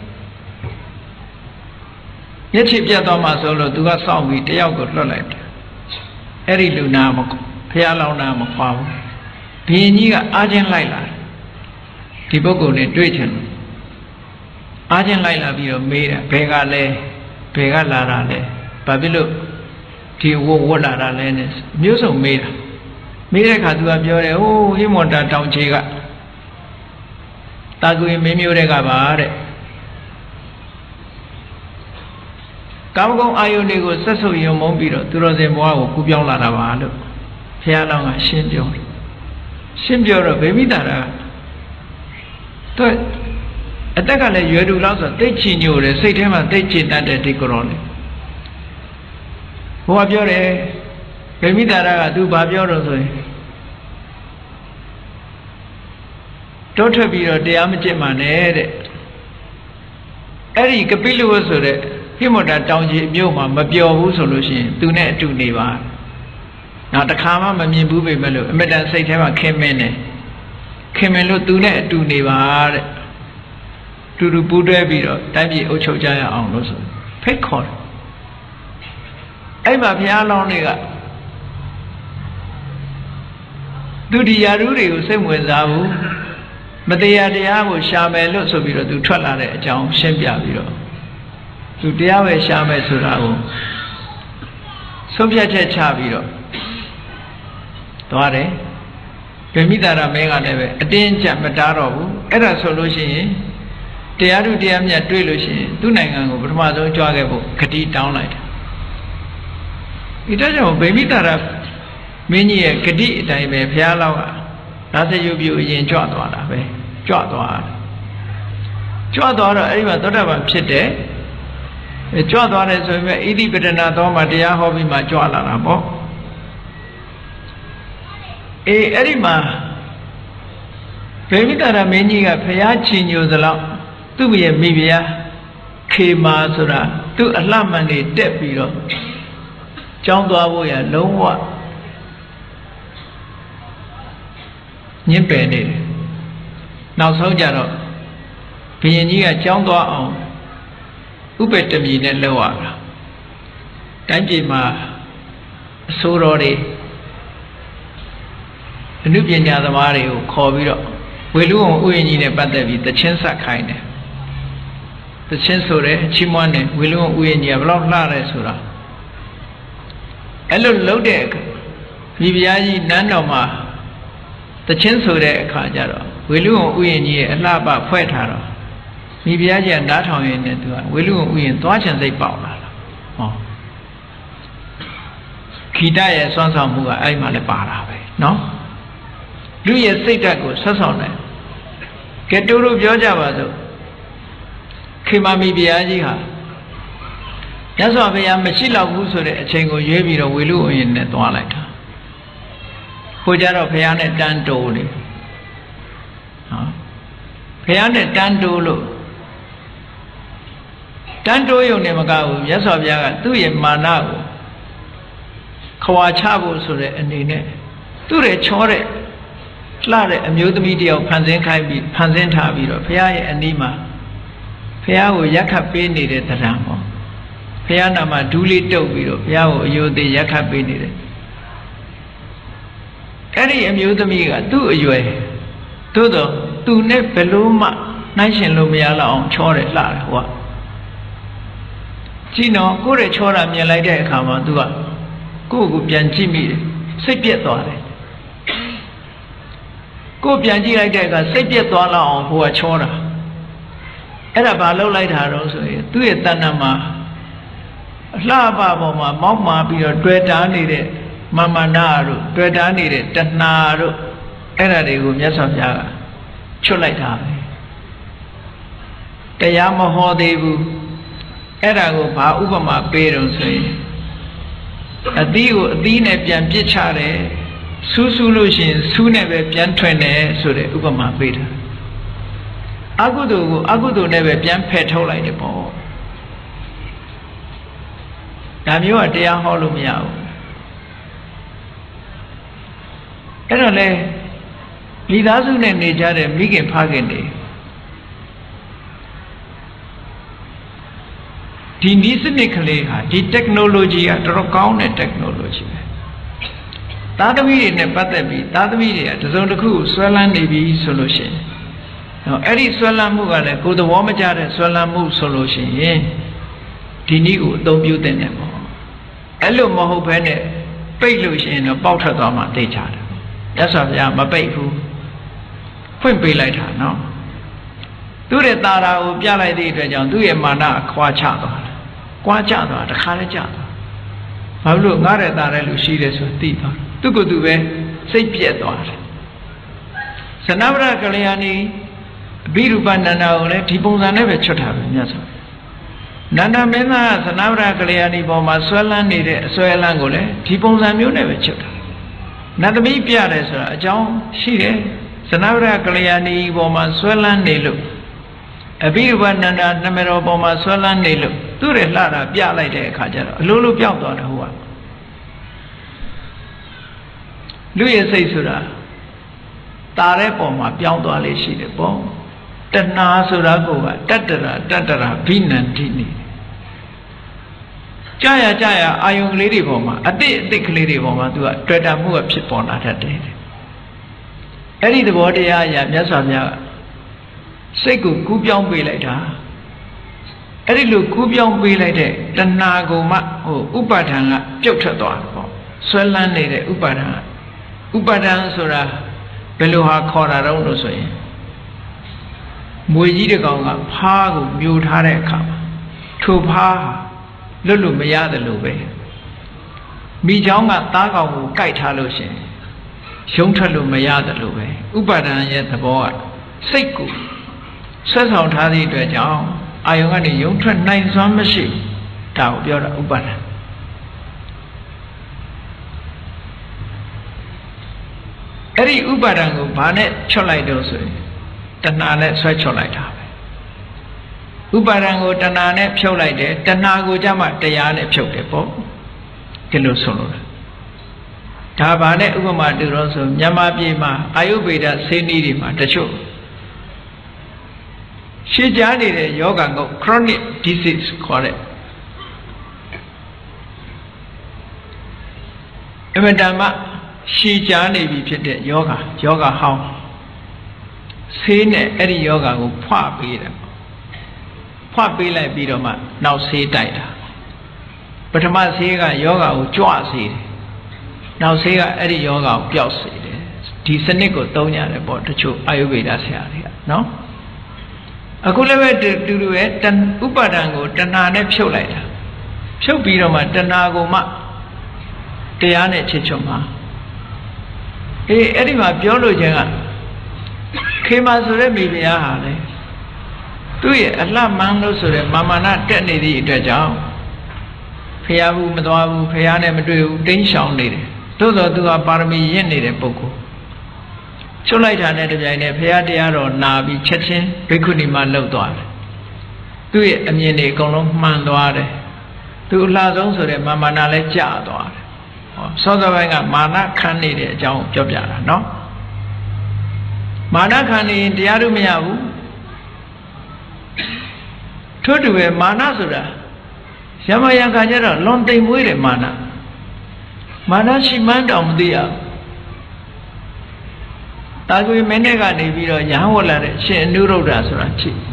မျက်ခြေပြတ်သွားမှဆိုလို့သူကစောင့်ပြီးတယောက်ကိုလွတ်လိုက်တယ်အဲ့ဒီလူနာမဘုရားလောင်းနာမခွာဘူးဘုရင်ကြီးကအားချင်းလိုက်လာဒီပုဂ္ဂိုလ်နဲ့တွေ့ချင်တယ်အားချင်းလိုက်လာပြီးတော့မေးတယ်ဘယ်ကလဲဘယ်ကလာတာလဲဘာဖြစ်လို့ဒီဝတ်လာတာလဲနဲ့မျိုးစုံမေးတာမေးတဲ့အခါသူကပြောတယ်ဟိုးဟိမွန်တာတောင်ချေကတာကွေမင်းမျိုးတဲ့ကပါတဲ့ကာမဂုဏ်အာယုန်တွေကိုဆက်ဆုပ်ယုံမုန်းပြီးတော့သူတော်စင်ဘဝကိုကူးပြောင်းလာတာပါလို့ဘုရားလောင်းကရှင်းပြောတော့ဗေမိတာကသူအတက်ကလည်းရွယ်တူလောက်ဆိုတိတ်ချီညိုတယ်စိတ်ထဲမှာတိတ်ချင်တတ်တဲ့ဒီကရောလေဘုရားပြောတယ်ဗေမိတာကသူဘာပြောတော့ဆိုရင်တောထွက်ပြီးတော့တရားမကျင့်မှနဲ့တဲ့အဲ့ဒီကပိလဝဆိုတဲ့ဟိမတာတောင်ကြီးအမျိုးမှာမပျော်ဘူးဆိုလို့ရှိရင်သူနဲ့အတူနေပါနောက်တစ်ခါမှမမြင်ဘူးပဲလို့အမေတန်စိတ်ထဲမှာခင်းမင်းနေခင်မင်လို့သူနဲ့အတူနေပါတဲ့တူတူပူးတွဲပြီးတော့တိုင်းပြည်အုပ်ချုပ်ကြရအောင်လို့ဆိုဖိတ်ခေါ်တယ်အဲ့မှာဘုရားလောင်းတွေကသူဒီယာရုတွေကိုစိတ်ဝင်စားဘူးမတရားတရားကိုရှာမယ်လို့ဆိုပြီးတော့သူထွက်လာတဲ့အကြောင်းရှင်းပြပြီးတော့သူတရားပဲရှာမယ်ဆိုတာကိုဆုံးဖြတ်ချက်ချပြီးတော့သွားတယ်ဗေမိတာရမင်းကလည်းပဲအတင်းကျပ်မတားတော့ဘူးအဲ့ဒါဆိုလို့ရှိရင်တရားသူတရားမြတ်တွေ့လို့ရှိရင်သူ့နိုင်ငံကိုပထမဆုံးကြွားခဲ့ဖို့ဂတိတောင်းလိုက်တယ်ဒီတော့ကြောင့်ဗေမိတာရမင်းကြီးရဲ့ဂတိအတိုင်းပဲဘုရားလောင်းကရာဇယုပြုအရင်ကြွသွားတာပဲကြွသွားတော့အဲ့ဒီမှာသောတာပန်ဖြစ်တယ်ကြွသွားတယ်ဆိုရင်ဣတိပဒနာတော်မှာတရားဟောပြီးမှကြွလာတာပေါ့အဲ့ဒီမှာဗေမိတာရမင်းကြီးကဘုရားချီညိုသလောက်သူ့ရဲ့မိဖုရားခေမာဆိုတာသူ့အလှမှန်တွေတက်ပြီးတော့ကျောင်းသွားဖို့ရလုံးဝညှင်းပယ်နေတယ်နောက်ဆုံးကြတော့ဘုရင်ကြီးကကျောင်းသွားအောင်ဥပ္ပတမီနဲ့လောက်ရတာတိုင်းပြည်မှာအစိုးရတွေအနုပညာသမားတွေကိုခေါ်ပြီးတော့ဝေလူအောင်ဥယျာဉ်ကြီးနဲ့ပတ်သက်ပြီးတချင်းဆက်ခိုင်းတယ်တချင်းဆိုတဲ့ချီးမွမ်းတယ်ဝေလူအောင်ဥယျာဉ်ကြီးကဘယ်လောက်လှတယ်ဆိုတာအဲ့လိုလုပ်တဲ့အခါမိဖုရားကြီးနန်းတော်မှာတချင်းဆိုတဲ့အခါကျတော့ဝေလူအောင်ဥယျာဉ်ကြီးရဲ့အလှပဖွဲ့ထားတော့မိဖုရားကြီးကနားထောင်ရင်းနဲ့သူကဝေလူအောင်ဥယျာဉ်သွားချင်စိတ်ပေါက်လာတာဟောခိတရဲ့စွမ်းဆောင်မှုကအဲ့မှာလည်းပါတာပဲနော်လူရဲ့စိတ်ဓာတ်ကိုဆက်ဆောင်တယ်ကဲတူတို့ပြောကြပါစို့ခေမာမိဘုရားကြီးဟာမြတ်စွာဘုရားမရှိတော့ဘူးဆိုတဲ့အချိန်ကိုရွေးပြီးတော့ဝေလူဥယျာဉ်နဲ့သွားလိုက်တာဟိုကြတော့ဘုရားနဲ့တန်းတိုးနေဟာဘုရားနဲ့တန်းတိုးလို့တန်းတိုးရုံနဲ့မကဘူးမြတ်စွာဘုရားကသူ့ရဲ့မာနကိုခွာချဖို့ဆိုတဲ့အနေနဲ့သူ့ရဲ့ချောတဲ့လှတဲ့အမျိုးသမီးတယောက်ဖန်ဆင်းထားပြီးတော့ဘုရားရဲ့အနီးမှာဘုရားကိုရက်ခတ်ပေးနေတဲ့တရားပေါ့ဘုရားနာမှာဒူးလေးတုပ်ပြီးတော့ဘုရားကိုအယုသေးရက်ခတ်ပေးနေတယ်အဲ့ဒီအမျိုးသမီးကသူ့အရွယ်သို့တော့သူနဲ့ဘယ်လို့မှနှိုင်းရှင်လို့မရတော့အောင်ချောတယ်လှတယ်ဟိုကကြည့်နော်ကိုယ့်ရဲ့ချောတာမြင်လိုက်တဲ့အခါမှာသူကကိုယ့်ကိုပြန်ကြည့်မိတယ်စိတ်ပြက်သွားတယ်ကိုပြန်ကြည့်လိုက်တဲ့အခါစိတ်ပြက်သွားလောက်အောင်ဟိုကချောတာအဲ့ဒါဘာလုပ်လိုက်တာတော့ဆိုရင်သူ့ရဲ့တဏ္ဍာမှာအလှပပေါ်မှာမောက်မာပြီးတော့တွေ့တာနေတဲ့မမနာတို့တွေ့တာနေတဲ့တဏှာတို့အဲ့ဒါတွေကိုမြတ်စွာဘုရားကချွတ်လိုက်တာပဲတရားမဟောသေးဘူးအဲ့ဒါကိုဘာဥပမာပေးတော့ဆိုရင်အသီးကိုအသီးနဲ့ပြန်ပစ်ချတယ်ဆူးဆူးလို့ရှိရင်ဆူးနဲ့ပဲပြန်ထွင်တယ်ဆိုတဲ့ဥပမာပေးတာအကုသိုလ်ကိုအကုသိုလ်နဲ့ပဲပြန်ဖယ်ထုတ်လိုက်တယ်ပေါ့ဒါမျိုးကတရားဟောလို့မရဘူးအဲ့တော့လေမိသားစုနဲ့နေကြတဲ့မိခင်ဖခင်တွေဒီနည်းစနစ်ကလေးဟာဒီ technology ကတော်တော်ကောင်းတဲ့ technology ပဲသားသမီးတွေနဲ့ပတ်သက်ပြီးသားသမီးတွေကတစုံတစ်ခုဆွဲလန်းနေပြီဆိုလို့ရှိရင်အဲ့ဒီဆွဲလန်းမှုကလည်းကိုယ်သဘောမကျတဲ့ဆွဲလန်းမှုဆိုလို့ရှိရင်ဒီနည်းကိုအသုံးပြုတဲ့နဲ့ပေါ့အဲ့လိုမဟုတ်ဘဲနဲ့ပိတ်လို့ရှိရင်တော့ပေါက်ထွက်သွားမှသိချတယ်မြတ်စွာဘုရားမပိတ်ဘူးဖွင့်ပေးလိုက်တာနော်သူ့ရဲ့တာရာကိုပြလိုက်တဲ့အတွက်ကြောင့်သူ့ရဲ့မာနခွာချသွားတယ်ကွာချသွားတခါလဲချသွားဘာလို့ငါတဲ့တာတဲ့လူရှိတယ်ဆိုသိသွားသူကသူပဲစိတ်ပြက်သွားတယ်ဇနဗရကလျာဏီအဘိရူပနန္ဒာကိုလည်းဒီပုံစံနဲ့ပဲချွတ်ထားပဲမြတ်စွာနန္ဒမင်းသားဇနဗရကလျာဏီပေါ်မှာဆွဲလန်းနေတဲ့အဆွဲလန်းကိုလည်းဒီပုံစံမျိုးနဲ့ပဲချွတ်ထားနတ်သမီးပြတယ်ဆိုတာအကြောင်းရှိတယ်ဇနဗရကလျာဏီပေါ်မှာဆွဲလန်းနေလို့အဘိရူပနန္ဒာနမတော်ပေါ်မှာဆွဲလန်းနေလို့သူ့ရဲ့လှတာပြလိုက်တဲ့အခါကျတော့အလိုလိုပြောက်သွားတယ်ဟိုကလူရဲ့စိတ်ဆိုတာ ta rẽ bỏ mà béo toa lấy xí để bỏ tân na sửa ra cô à tát ra vin năn đi nè chaya ayung lấy đi bỏ mà tích lấy đi bỏ mà tôi trời đã mua ấp xí bỏ nát hết đấy ấy đi bỏ đi à nhớ sao nhớ xây cú béo bì lại đó ấy đi lục cú béo bì lại đấy tân na cô mà upadang à chốt thật toa xoay lan này đấy upadang sửa ra bây giờ họ khó ra đâu nữa rồi mùi gì được không phá cũng miêu tha đấy cả thu phá lúc lúc mới ra được lúc vậy mi cháu ngã ta còn cài thà lúc xem sống thật lúc mới ra được lúc vậy upadana như thế bao xây cụ xây xong thà thì để cháu ai ông anh đi sống thật này xóm mới xí tạo biểu là upadana ấy đi upadana của bạn ấy cho lại đâu rồi tân na này xoay cho lại thà upadana của tân na này phiêu lại đấy tân na của cha màတရားnày phiêu đấy bỏ cái lối sống rồi thà bạn ấy upama từ đó rồi nhà mà bị mà Ayurveda sinh đi đi mà tất chỗ suy giá đi đấy yoga của chronic disease gọi đấy em đã mà suy giá này bịဖြစ်တဲ့ yoga hao xế này ấy đi yoga của phá bì lại bì đó mà nào xế đại đó bắt đầu mà xế cái yoga của chua xế nào xế cái ấy đi yoga của béo xế đấy thì sinh này của tàu nhà này bỏ được chỗ Ayurveda xế đấy nó à cũng là về từ về tân upadana của tân na này phiêu lại đó phiêu bì đó mà tân na của màတရားနဲ့ချစ်ချုံမှာအဲ့ဒီမှာပြောလို့ခြင်းကခေမာဆိုတဲ့မိဖုရားဟာလေသူ့ရဲ့အလှမှန်းလို့ဆိုတဲ့မာမာနတက်နေသည့်အတွက်ကြောင့်ဖျားဘူးမသွားဘူးဖျားနဲ့မတွေ့ဘူးတင်းရှောင်နေတယ်သို့သောသူကပါရမီရင့်နေတဲ့ပုဂ္ဂိုလ်ချုပ်လိုက်တာနဲ့တပြိုင်နက်ဖျားတရားတော်နာပြီးချက်ချင်းဘိက္ခုနီမှာလှုပ်သွားတယ်သူ့ရဲ့အမြင်တွေအကုန်လုံးမှန်သွားတယ်သူအလှဆုံးဆိုတဲ့မာမာနလည်းကျသွားတယ်စောစောပိုင်းကမာနခံနေတဲ့အကြောင်းပြောပြတာနော်မာနခံနေရင်တရားတို့မရဘူးထို့တူပဲမာနဆိုတာရမယံခါကျတော့လွန်တိမ်မွေးတယ်မာနရှိမှန်းတောင်မသိရဘူးတာကွေမင်းနဲ့ကနေပြီးတော့ရဟန်းဝတ်လာတဲ့ရှင်အနုရုဒ္ဓဆိုတာကြည့်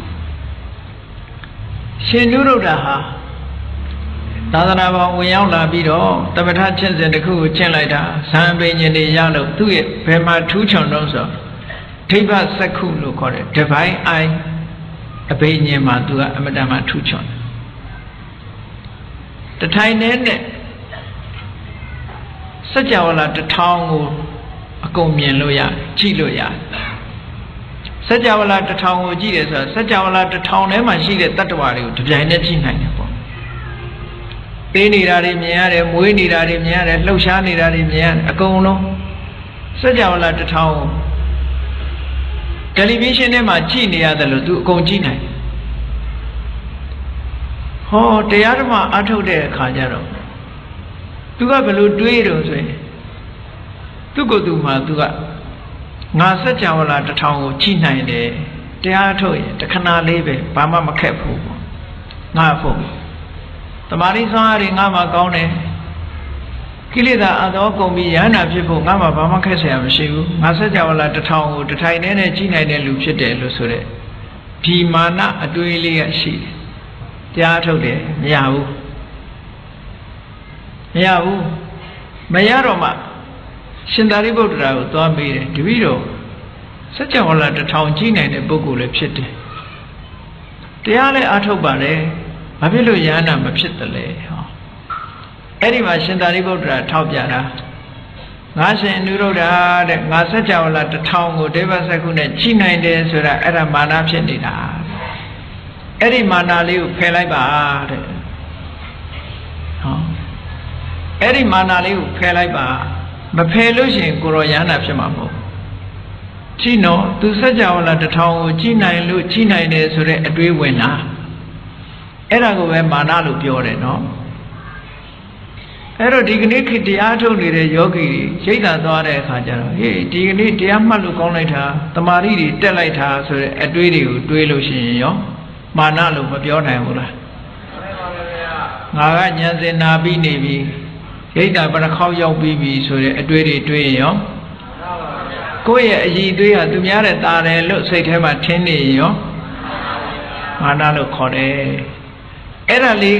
ရှင်အနုရုဒ္ဓဟာသာသနာ့ဘောင်ဝင်ရောက်လာပြီးတော့တပဋ္ဌာကျင့်စဉ်တစ်ခုကိုကျင့်လိုက်တာဇံပင်ညင်တွေရလို့သူ့ရဲ့ဘယ်မှာထူးချွန်တော့ဆိုဒိဗ္ဗစက္ခုလို့ခေါ်တဲ့ divine eye အဘိညာဉ်မှာသူကအမတန်မှထူးချွန်တယ်တထိုင်နဲ့စัจ java လာတစ်ထောင်ကိုအကုန်မြင်လို့ရကြည့်လို့ရစัจ java လာတစ်ထောင်ကိုကြည့်တယ်ဆိုတော့စัจ java လာတစ်ထောင်ထဲမှာရှိတဲ့တတ္တဝါတွေကိုတစ်ပြိုင်တည်းကြည့်နိုင်တယ်ပေါ့ပေးနေတာတွေမြင်ရတယ်မွေးနေတာတွေမြင်ရတယ်လှုပ်ရှားနေတာတွေမြင်ရတယ်အကုန်လုံးစัจ java လာတစ်ထောင်တယ်လီဗီရှင်းထဲမှာကြည့်နေရတယ်လို့သူအကုန်ကြည့်နိုင်ဟောတရားဓမ္မအထုတ်တဲ့အခါကျတော့သူကဘယ်လိုတွေးတော့ဆိုရင်သူကသူမှသူကငါစัจ java လာတစ်ထောင်ကိုကြည့်နိုင်တယ်တရားထုတ်ရင်တခဏလေးပဲဘာမှမခက်ဘူးပေါ့ငါဖို့တမာရီဆောင်ရည်ငါမှကောင်းတယ်ကိလေသာအသောကုန်ပြီးရဟန္တာဖြစ်ဖို့ငါမှဘာမှခက်เสียမရှိဘူးငါစัจ java လာတစ်ထောင်ကိုတစ်ထိုင်နဲ့ကြည့်နိုင်တဲ့လူဖြစ်တယ်လို့ဆိုတဲ့ဒီမာနအတွေးလေးရရှိတယ်တရားထုတ်တယ်မရဘူးမရတော့မှရှင်သာရိပုတ္တရာကိုသွားမေးတယ်တပည့်တော်စัจ java လာတစ်ထောင်ကြည့်နိုင်တဲ့ပုဂ္ဂိုလ်လည်းဖြစ်တယ်တရားလည်းအထုတ်ပါတယ်ဘာဖြစ်လို့ယန္တာမဖြစ်တယ်လဲဟောအဲ့ဒီမှာရှင်သာရိပုတ္တရာထောက်ပြတာငါရှင်အနုရုဒ္ဓတဲ့ငါစัจ java လာတစ်ထောင်ကိုဒိဗ္ဗစက္ခုနဲ့ကြည့်နိုင်တယ်ဆိုတာအဲ့ဒါမာနဖြစ်နေတာအဲ့ဒီမာနလေးကိုဖယ်လိုက်ပါတဲ့ဟောအဲ့ဒီမာနလေးကိုဖယ်လိုက်ပါမဖယ်လို့ရှိရင်ကိုရောယန္တာဖြစ်မှာမဟုတ်ကြည့်နော်သူစัจ java လာတစ်ထောင်ကိုကြည့်နိုင်လို့ကြည့်နိုင်တယ်ဆိုတဲ့အတွေးဝင်တာအဲ့ဒါကိုပဲမာနလို့ပြောတယ်နော်အဲ့တော့ဒီကနေ့ခေတ်တရားထုတ်နေတဲ့ယောဂီတွေရိတ်တာသွားတဲ့အခါကျတော့ဟေးဒီကနေ့တရားမှတ်လို့ကောင်းလိုက်တာတမာရီတွေတက်လိုက်တာဆိုတဲ့အတွေးတွေကိုတွေးလို့ရှိရင်ရောမာနလို့မပြောနိုင်ဘူးလားငါကဉာဏ်စင်နာပြီးနေပြီရိတ်တာပရခောက်ရောက်ပြီးပြီဆိုတဲ့အတွေးတွေတွေးရင်ရောကိုယ့်ရဲ့အည်တွေးဟာသူများတဲ့တာတယ်လို့စိတ်ထဲမှာထင်နေရင်ရောမာနလို့ခေါ်တယ်အဲ့ဒါလေး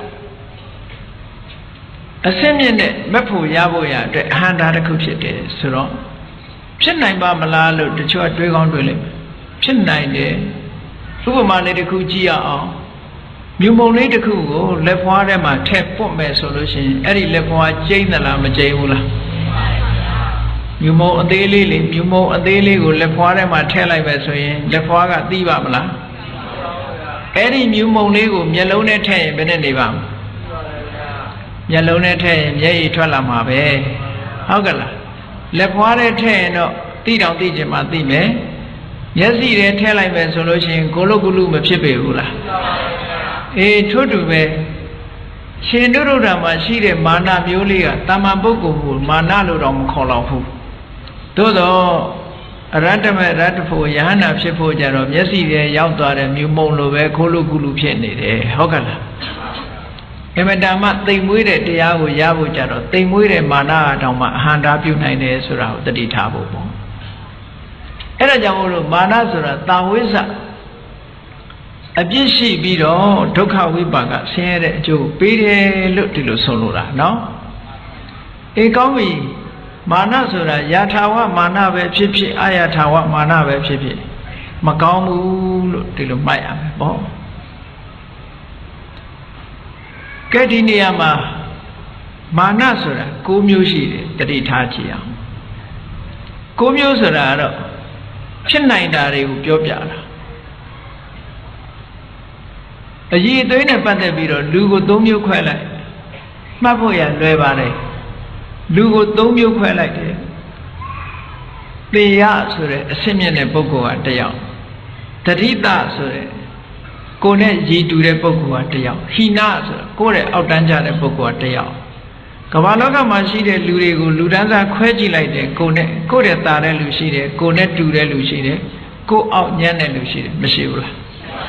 ကအစင်းမြင့်နဲ့မက်ဖို့ရဖို့ရအတွက်အဟံတာတစ်ခုဖြစ်တယ်ဆိုတော့ဖြစ်နိုင်ပါမလားလို့တချို့တွေးကောင်းတွေးလိုက်ဖြစ်နိုင်တယ်ဥပမာလေးတစ်ခုကြည့်ရအောင်မြုံမုံလေးတစ်ခုကိုလက်ဖွားထဲမှာထည့်ပွတ်မယ်ဆိုလို့ရှိရင်အဲ့ဒီလက်ဖွားကျိန်းသလားမကျိန်းဘူးလားမြုံမုံအသေးလေးလေမြုံမုံအသေးလေးကိုလက်ဖွားထဲမှာထည့်လိုက်မယ်ဆိုရင်လက်ဖွားကသိပါမလားအဲ့ဒီမြုံမုံလေးကိုမျက်လုံးနဲ့ထည့်ရင်ဘယ်နဲ့နေပါ့မလဲမျက်လုံးနဲ့ထည့်ရင်မျက်ရည်ထွက်လာမှာပဲဟုတ်ကလားလက်ဖွားနဲ့ထည့်ရင်တော့သိတောင်သိချင်မှသိမယ်မျက်စိထဲထည့်လိုက်မယ်ဆိုလို့ရှိရင်ကိုလုကုလုမဖြစ်ပေဘူးလားအေးထို့တူပဲရှင်တို့တို့ဓမ္မရှိတဲ့မာနမျိုးလေးကတာမန်ပုဂ္ဂိုလ်ကိုမာနလို့တော့မခေါ်တော့ဘူးသို့တော့အရတ္တမေရတ္တဖို့ယဟန္တာဖြစ်ဖို့ကြတော့မျက်စိထဲရောက်သွားတဲ့မြုံမုံလိုပဲကိုလုကုလုဖြစ်နေတယ်ဟုတ်ကလားအမတမသိမ်မွေးတဲ့တရားကိုရဖို့ကြတော့သိမ်မွေးတဲ့မာနအတောင်မှအဟံတာပြုနိုင်တယ်ဆိုတာကိုတတိထားဖို့ပေါ့အဲ့ဒါကြောင့်မို့လို့မာနဆိုတာတာဝိဇ္ဇအပြစ်ရှိပြီးတော့ဒုက္ခဝိပါကဆင်းရဲတဲ့အကျိုးပေးတယ်လို့ဒီလိုဆိုလိုတာနော်အေးကောင်းပြီမာနဆိုတာယာထာဝမာနပဲဖြစ်ဖြစ်အာယာထာဝမာနပဲဖြစ်ဖြစ်မကောင်းဘူးလို့ဒီလိုမှတ်ရမယ်ပေါ့ကဲဒီနေရာမှာမာနဆိုတာ၉မျိုးရှိတယ်တတိထားကြည့်အောင်၉မျိုးဆိုတာကတော့ဖြစ်နိုင်တာတွေကိုပြောပြတာအရေးအသွေးနဲ့ပတ်သက်ပြီးတော့လူကို၃မျိုးခွဲလိုက်မှတ်ဖို့ရလွယ်ပါတယ်လူကို၃မျိုးခွဲလိုက်တယ်သေယဆိုတဲ့အစစ်မြင့်တဲ့ပုဂ္ဂိုလ်ကတစ်ယောက်တတိတဆိုတဲ့ကိုယ်နဲ့ရည်တူတဲ့ပုဂ္ဂိုလ်ကတစ်ယောက်ဟိနဆိုတော့ကိုယ်ရဲ့အောက်တန်းကျတဲ့ပုဂ္ဂိုလ်ကတစ်ယောက်ကမ္ဘာလောကမှာရှိတဲ့လူတွေကိုလူတန်းစားခွဲကြည့်လိုက်တယ်ကိုယ်နဲ့တာတဲ့လူရှိတယ်ကိုယ်နဲ့တူတဲ့လူရှိတယ်ကိုယ်အောက်ညံ့တဲ့လူရှိတယ်မရှိဘူးလား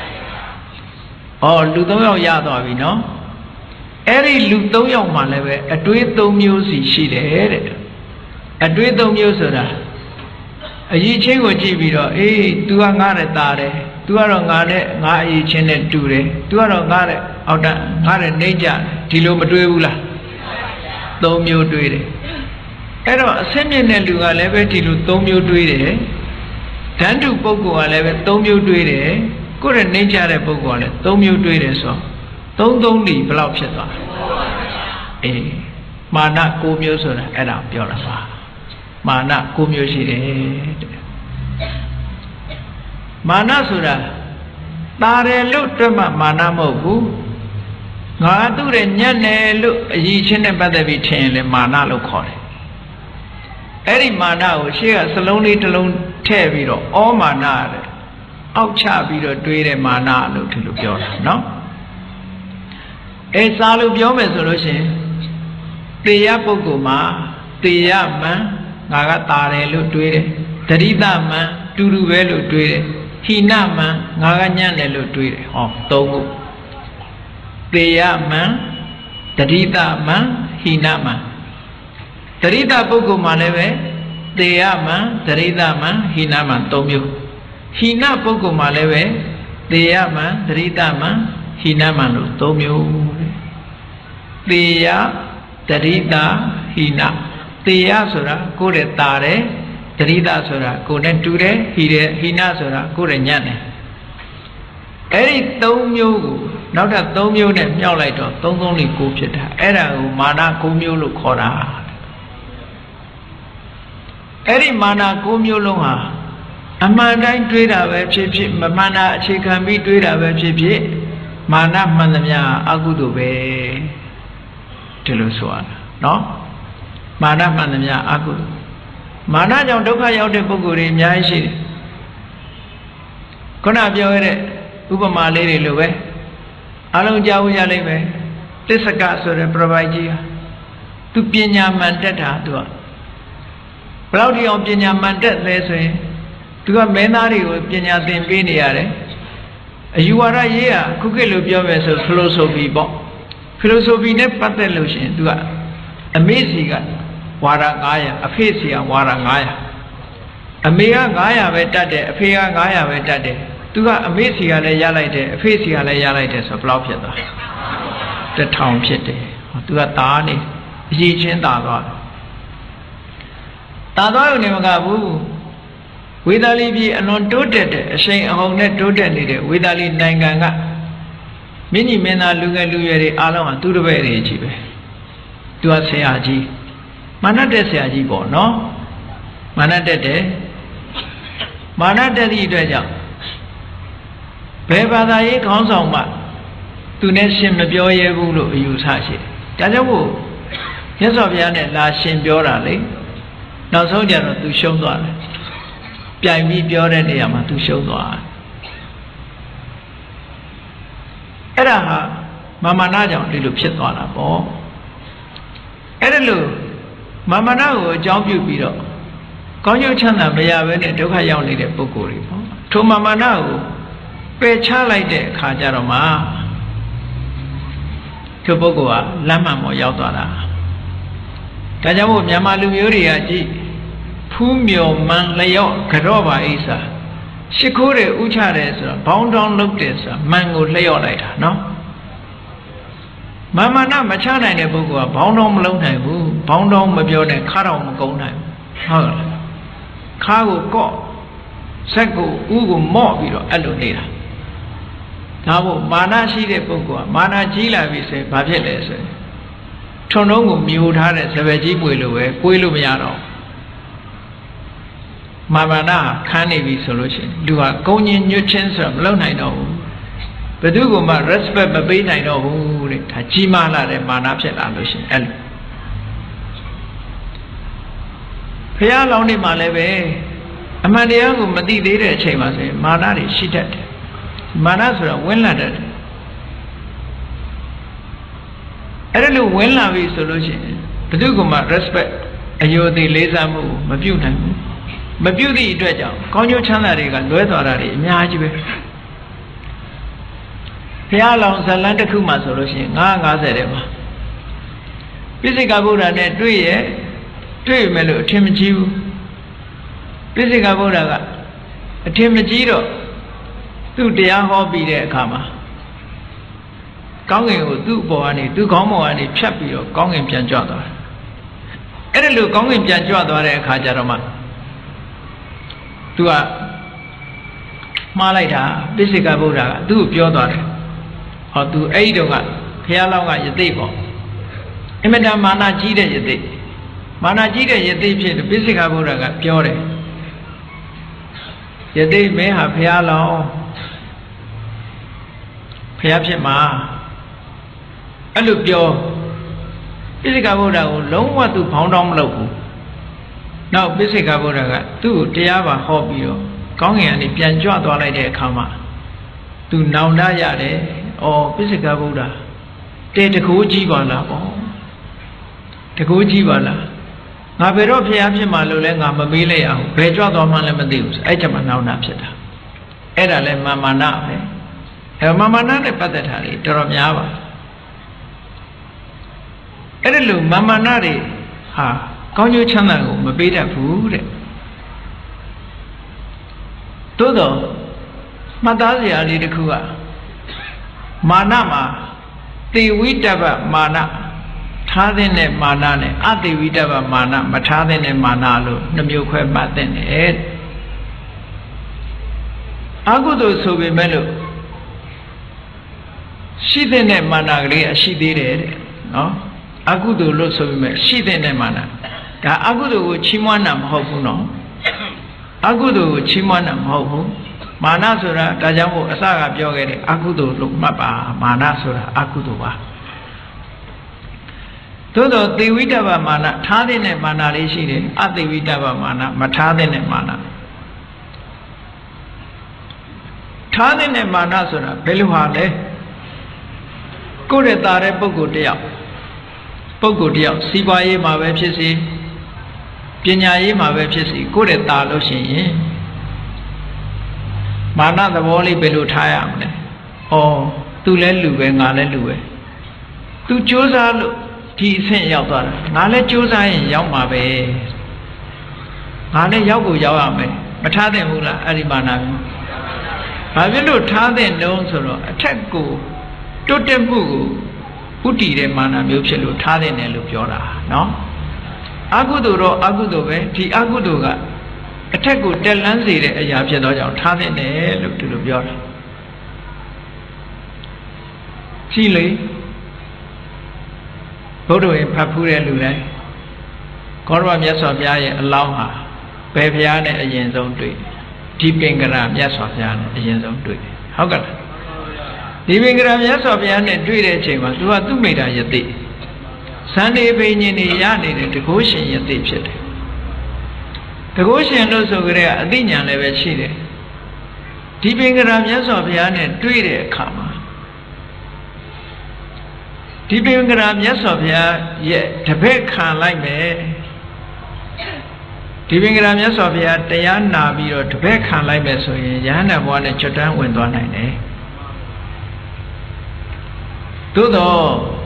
ဩလူ၃ယောက်ရသွားပြီနော်အဲ့ဒီလူ၃ယောက်မှလည်းပဲအတွေး၃မျိုးစီရှိတယ်တဲ့အတွေး၃မျိုးဆိုတာအရေးချင်းကိုကြည့်ပြီးတော့အေး तू ကငါနဲ့တာတယ် तू ကတော့ငါနဲ့ငါအရေးချင်းနဲ့တူတယ် तू ကတော့ငါနဲ့အောက်တန်းငါနဲ့နှိမ့်ကြဒီလိုမတွေးဘူးလား၃မျိုးတွေးတယ်အဲ့တော့အစင်းမြင့်တဲ့လူကလည်းပဲဒီလို၃မျိုးတွေးတယ်ဓာတုပုဂ္ဂိုလ်ကလည်းပဲ၃မျိုးတွေးတယ်ကိုယ်နဲ့နှိမ့်ကြတဲ့ပုဂ္ဂိုလ်ကလည်း၃မျိုးတွေးတယ်ဆိုတော့၃ဒီဘယ်လောက်ဖြစ်သွားအေးမာန၉မျိုးဆိုတာအဲ့ဒါပြောတာပါမာန၉မျိုးရှိတယ်တဲ့မာနဆိုတာတာတယ်လို့တွက်မှမာနမဟုတ်ဘူးငါသူ့ရဲ့ညံ့တယ်လို့အည်ချင်းနဲ့ပတ်သက်ပြီးထင်ရင်လည်းမာနလို့ခေါ်တယ်အဲ့ဒီမာနကိုရှေ့ကစလုံးလေးတစ်လုံးထည့်ပြီးတော့ဩမာနတဲ့အောက်ချပြီးတော့တွေးတဲ့မာနလို့ဒီလိုပြောတာနော်အဲစာလို့ပြောမယ်ဆိုလို့ရှိရင်တေယပုဂ္ဂိုလ်မှာတေယမံငါကတာတယ်လို့တွေးတယ်တတိတမံတူတူပဲလို့တွေးတယ်ဟိနမံငါကညံ့တယ်လို့တွေးတယ်ဟော၃ခုတေယမံတတိတမံဟိနမံတတိတပုဂ္ဂိုလ်မှာလည်းပဲတေယမံတတိတမံဟိနမံ၃မျိုးဟိနပုဂ္ဂိုလ်မှာလည်းပဲတေယမံတတိတမံဟိနမံလို့၃မျိုးတေယတတိတဟိနတေယဆိုတာကိုယ်နဲ့တာတယ်တတိတဆိုတာကိုယ်နဲ့တူတယ်ဟိနဆိုတာကိုယ်နဲ့ညံ့တယ်အဲ့ဒီ၃မျိုးကိုနောက်ထပ်၃မျိုးနဲ့မြောက်လိုက်တော့၃၃၄၉ဖြစ်တာအဲ့ဒါကိုမာန၉မျိုးလို့ခေါ်တာအဲ့ဒီမာန၉မျိုးလုံးဟာအမှန်တိုင်းတွေးတာပဲဖြစ်ဖြစ်မမှန်တာအခြေခံပြီးတွေးတာပဲဖြစ်ဖြစ်မာနမှန်သမျှအကုသိုလ်ပဲဒီလိုဆိုရတာနော်မာနမှန်သမျှအကုသိုလ်မာနကြောင့်ဒုက္ခရောက်တဲ့ပုဂ္ဂိုလ်တွေအများကြီးရှိတယ်ခုနပြောရတဲ့ဥပမာလေးတွေလိုပဲအလုံးကြားဝရလိမ့်မယ်သစ္စကဆိုတဲ့ပြပိုက်ကြီးဟာ tu pinya mandat ha tu belau di orang pinya mandat le so tu ka mena ri ko pinya thing pi ni yare ayuwara ye ya khu ke lo pyaw me so philosophy po philosophy ne pattat lo shin tu ka ame si ka wara 900 aphe si ka wara 900 ame ka 900ပဲတတ်တယ်အဖေက900ပဲတတ်တယ်သူကအမေစီကလည်းရလိုက်တယ်အဖေစီကလည်းရလိုက်တယ်ဆိုဘယ်လောက်ဖြစ်သွား1000ဖြစ်တယ်သူကသားနေအရေးချင်းတာသွားရုံနဲ့မကဘူးဝေဒာလီပြည်အလွန်တိုးတက်တဲ့အရှိန်အဟုန်နဲ့တိုးတက်နေတဲ့ဝေဒာလီနိုင်ငံကမင်းကြီးမင်းသားလူငယ်လူရွယ်တွေအားလုံးကသူ့တပည့်တွေကြီးပဲသူကဆရာကြီးမာနတက်ဆရာကြီးပေါ့နော်မာနတက်တယ်မာနတက်သည့်အတွက်ကြောင့်ဘယ်ဘာသာရေးခေါင်းဆောင်မှသူနဲ့ရှင်မပြောရဲဘူးလို့အယူဆရှိတယ်။ဒါကြောင့်မို့မြတ်စွာဘုရားနဲ့လာရှင်ပြောတာလေနောက်ဆုံးကြတော့သူရှုံးသွားတယ်။ပြိုင်ပြီးပြောတဲ့နေရာမှာသူရှုံးသွားတယ်။အဲ့ဒါဟာမာနကြောင့်ဒီလိုဖြစ်သွားတာပေါ့။အဲ့ဒါလို့မာနကိုအကြောင်းပြုပြီးတော့ကောင်းကျိုးချမ်းသာမရဘဲနဲ့ဒုက္ခရောက်နေတဲ့ပုဂ္ဂိုလ်တွေပေါ့။ထိုမာနကိုပယ်ချလိုက်တဲ့အခါကျတော့မှသူပုဂ္ဂိုလ်ကလမ်းမှန်ပေါ်ရောက်သွားတာဒါကြောင့်မို့မြန်မာလူမျိုးတွေကကြည့်ဖူးမြော်မှန်လျော့ကြော့ပါအိစာရှ िख ိုးတွေဥချတယ်ဆိုတော့ဘောင်းတောင်းလုပ်တယ်ဆိုတာမှန်ကိုလျော့လိုက်တာနော်မာနမချနိုင်တဲ့ပုဂ္ဂိုလ်ကဘောင်းတောင်းမလုံးနိုင်ဘူးဘောင်းတောင်းမပြောနဲ့ခါတော်မကုန်းနိုင်ဘူးဟုတ်လားခါကိုကော့ဆက်ကိုဥကိုမော့ပြီးတော့အဲ့လိုနေတာဒါမို့မာနရှိတဲ့ပုဂ္ဂိုလ်ကမာနကြီးလာပြီဆိုရင်ဘာဖြစ်လဲဆိုရင်ထွန်းလုံးကိုမြူထားတဲ့စပယ်ကြီးပွေလို့ပဲပွေလို့မရတော့မာနခန်းနေပြီဆိုလို့ရှိရင်လူကကုန်းချင်းညွတ်ချင်းဆိုတော့မလုပ်နိုင်တော့ဘူးဘယ်သူကမှ respect မပေးနိုင်တော့ဘူးတဲ့ဒါကြီးမားလာတဲ့မာနဖြစ်လာလို့ရှိရင်အဲ့လိုဘုရားလောင်းနေမှာလည်းပဲအမှန်တရားကိုမသိသေးတဲ့အချိန်မှာဆိုရင်မာနတွေရှိတတ်တယ်မာနဆိုတာဝင်လာတတ်တယ်အဲ့ဒါလို့ဝင်လာပြီဆိုလို့ရှိရင်ဘယ်သူကမှ respect အယုဒိလေးစားမှုမပြုတ်နိုင်ဘူးမပြုတ်သည့်အတွက်ကြောင့်ကောင်းကျိုးချမ်းသာတွေကလွဲသွားတာတွေအများကြီးပဲဘုရားလောင်းဇလန်းတစ်ခုမှဆိုလို့ရှိရင်950တဲ့မှာပိစိကဗုဒ္ဓနဲ့တွေ့မယ်လို့အထင်မကြီးဘူးပိစိကဗုဒ္ဓကအထင်မကြီးတော့သူ့တရားဟောပြီးတဲ့အခါမှာကောင်းကင်ကိုသူ့ဘော်ကနေသူ့ခေါင်းပေါ်ကနေဖြတ်ပြီးတော့ကောင်းကင်ပြန်ကြွသွားတယ်အဲ့ဒါလို့ကောင်းကင်ပြန်ကြွသွားတဲ့အခါကျတော့မှသူကမှားလိုက်တာပိစိကဗုဒ္ဓကသူ့ကိုပြောသွားတယ်ဟောသူအဲ့ဒီတော့ကဘုရားလောင်းကယသိပေါ့အင်မတန်မာနကြီးတဲ့ယသိမာနကြီးတဲ့ယသိဖြစ်လို့ပိစိကဗုဒ္ဓကပြောတယ်ယသိမင်းဟာဘုရားလောင်းဘုရားဖြစ်မှာအဲ့လိုပြောပိစိကဗုဒ္ဓကိုလုံးဝသူဘောင်းတောင်းမလုပ်ဘူးနောက်ပိစိကဗုဒ္ဓကသူ့ကိုတရားပါဟောပြီးတော့ကောင်းကင်ကနေပြန်ကြွသွားလိုက်တဲ့အခါမှာသူနောင်တရတယ်ဩပိစိကဗုဒ္ဓတဲတကူကြီးပါလားပေါ့တကူကြီးပါလားငါဘယ်တော့ဖျားဖြစ်မှာလို့လဲငါမမေးလိုက်အောင်ဘယ်ကြွသွားမှလည်းမသိဘူးအဲ့ချက်မှနောင်တဖြစ်တာအဲ့ဒါလဲမာနပဲအဲ့မာနနဲ့ပတ်သက်တာတွေတော်တော်များပါအဲ့ဒီလိုမာနတွေဟာကောင်းကျိုးချမ်းသာကိုမပေးတတ်ဘူးတဲ့သို့တော့မှတ်သားစရာလေးတစ်ခုကမာနမှာသေဝိတ္တပမာနထားတဲ့မာနနဲ့အသေဝိတ္တပမာနမထားတဲ့မာနလို့နှမျိုးခွဲမှတ်တဲ့အာဟုသို့ဆိုပေမဲ့လို့ရှိတဲ့မာနကလေးအရှိသေးတယ်တဲ့နော်အကုသိုလ်လို့ဆိုပေမဲ့ရှိတဲ့မာနဒါအကုသိုလ်ကိုချီးမွမ်းတာမဟုတ်ဘူးနော်အကုသိုလ်ကိုချီးမွမ်းတာမဟုတ်ဘူးမာနဆိုတာဒါကြောင့်မို့အစကပြောခဲ့တဲ့အကုသိုလ်လို့မှတ်ပါမာနဆိုတာအကုသိုလ်ပါသို့တော့သေဝိတ္တပမာနထားတဲ့မာနလေးရှိတယ်အသေဝိတ္တပမာနမထားတဲ့မာနထားတဲ့မာနဆိုတာဘယ်လိုဟာလဲကိုယ့်ရဲ့တာတဲ့ပုဂ္ဂိုလ်တယောက်ပုဂ္ဂိုလ်တယောက်စီးပွားရေးမှာပဲဖြစ်စေပညာရေးမှာပဲဖြစ်စေကိုယ့်ရဲ့တာလို့ရှိရင်မာနသဘောလေးဘယ်လိုထားရမလဲ။ဩသူလည်းလူပဲငါလည်းလူပဲ။သူကြိုးစားလို့ဒီအဆင့်ရောက်သွားတာငါလည်းကြိုးစားရင်ရောက်မှာပဲ။ငါလည်းရောက်ကိုရောက်ရမယ်။မထားသင့်ဘူးလားအဲ့ဒီမာနမျိုး။ဘာဖြစ်လို့ထားသင့်တုံးဆိုတော့အထက်ကိုတိုးတက်မှုကိုဥတည်တဲ့မာနမျိုးဖြစ်လို့ထားသင့်တယ်လို့ပြောတာနော်။အကုသိုလ်တော့အကုသိုလ်ပဲဒီအကုသိုလ်ကအထက်ကိုတက်လန်းစေတဲ့အရာဖြစ်သောကြောင့်ထားသင့်တယ်လို့ဒီလိုပြောတာကြည့်လေဘုရားဝင်ဖတ်ဖူးတဲ့လူတိုင်းဂေါရမမြတ်စွာဘုရားရဲ့အလောင်းဟာဘယ်ဘုရားနဲ့အရင်ဆုံးတွေ့ဒီပင်ကရာမြတ်စွာဘုရားနဲ့အရင်ဆုံးတွေ့ဟုတ်ကဲ့ဒီပင်ကရာမြတ်စွာဘုရားနဲ့တွေ့တဲ့အချိန်မှာသူကသူ့မိတာယတိဇန်နေပိညင်နေရနေတဲ့တကုရှင်ယတိဖြစ်တယ်တကုရှင်လို့ဆိုကြတဲ့အသိဉာဏ်လည်းပဲရှိတယ်ဒီပင်ကရာမြတ်စွာဘုရားနဲ့တွေ့တဲ့အခါမှာဒီပင်ကရာမြတ်စွာဘုရားရဲ့တပည့်ခံလိုက်မယ်ဒီပင်ကရာမြတ်စွာဘုရားတရားနာပြီးတော့တပည့်ခံလိုက်မယ်ဆိုရင်ယဟန္တာဘဝနဲ့ကျွတ်တန်းဝင်သွားနိုင်တယ်သို့တော့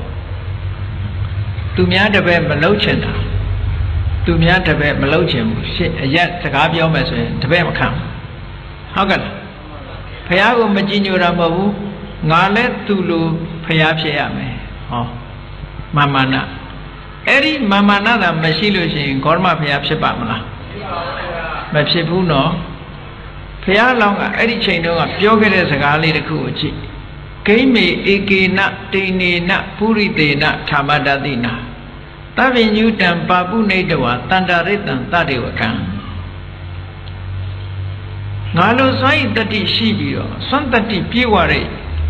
သူများတပည့်မလုပ်ချင်တာသူများတပည့်မလုပ်ချင်ဘူးရှင်းအရက်စကားပြောမယ်ဆိုရင်တပည့်မခံဟုတ်ကဲ့ဘုရားကိုမကြည်ညိုတာမဟုတ်ဘူးငါလည်းသူလိုဘုရားဖြစ်ရမယ်ဟောမာမနာအဲ့ဒီမာမနာသာမရှိလို့ရှိရင်ဂေါရမဘုရားဖြစ်ပါမလားမဖြစ်ဘူးနော်ဘုရားလောင်းကအဲ့ဒီချိန်တုန်းကပြောခဲ့တဲ့စကားလေးတစ်ခုကိုကြည့်ဂိမေဧကေနတိနေနပုရိသေနထာမတတိနာသဗ္ဗညုတံပါပုနေတဝတန္တရိတံတတေဝကံငါလိုစွမ်းဤတတိရှိပြီးတော့စွမ်းတတိပြေဝတဲ့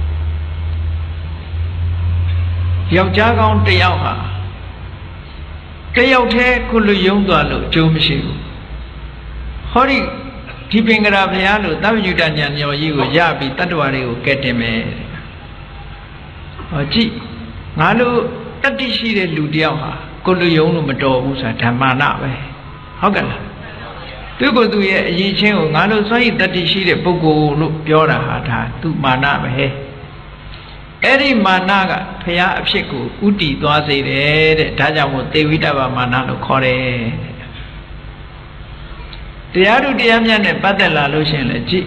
ယောက်ျားကောင်းတစ်ယောက်ဟာတစ်ယောက်တည်းကိုလူယုံသွားလို့အကျိုးမရှိဘူးဟောဒီပင်ကရာဘုရားလို့သဗ္ဗညုတဉာဏ်မျောကြီးကိုရပြီးတတ္တဝါတွေကိုကဲတင်မယ်ဟောကြည့်ငါလိုတတိရှိတဲ့လူတစ်ယောက်ဟာကိုလူယုံလို့မတော်ဘူးဆိုတာဓမ္မနာပဲဟုတ်ကဲ့လားသူကိုယ်သူရဲ့အရင်ချင်းကိုငါလိုစွမ်းရည်တတိရှိတဲ့ပုဂ္ဂိုလ်လို့ပြောတာဟာဒါသူမာနပဲအဲ့ဒီမာနကဘုရားအဖြစ်ကိုဥတည်သွားစေတယ်တဲ့ဒါကြောင့်မို့သေဝိတ္တဗမာနလို့ခေါ်တယ်တရားတို့တရားမြတ်နဲ့ပတ်သက်လာလို့ရှိရင်လည်းကြည့်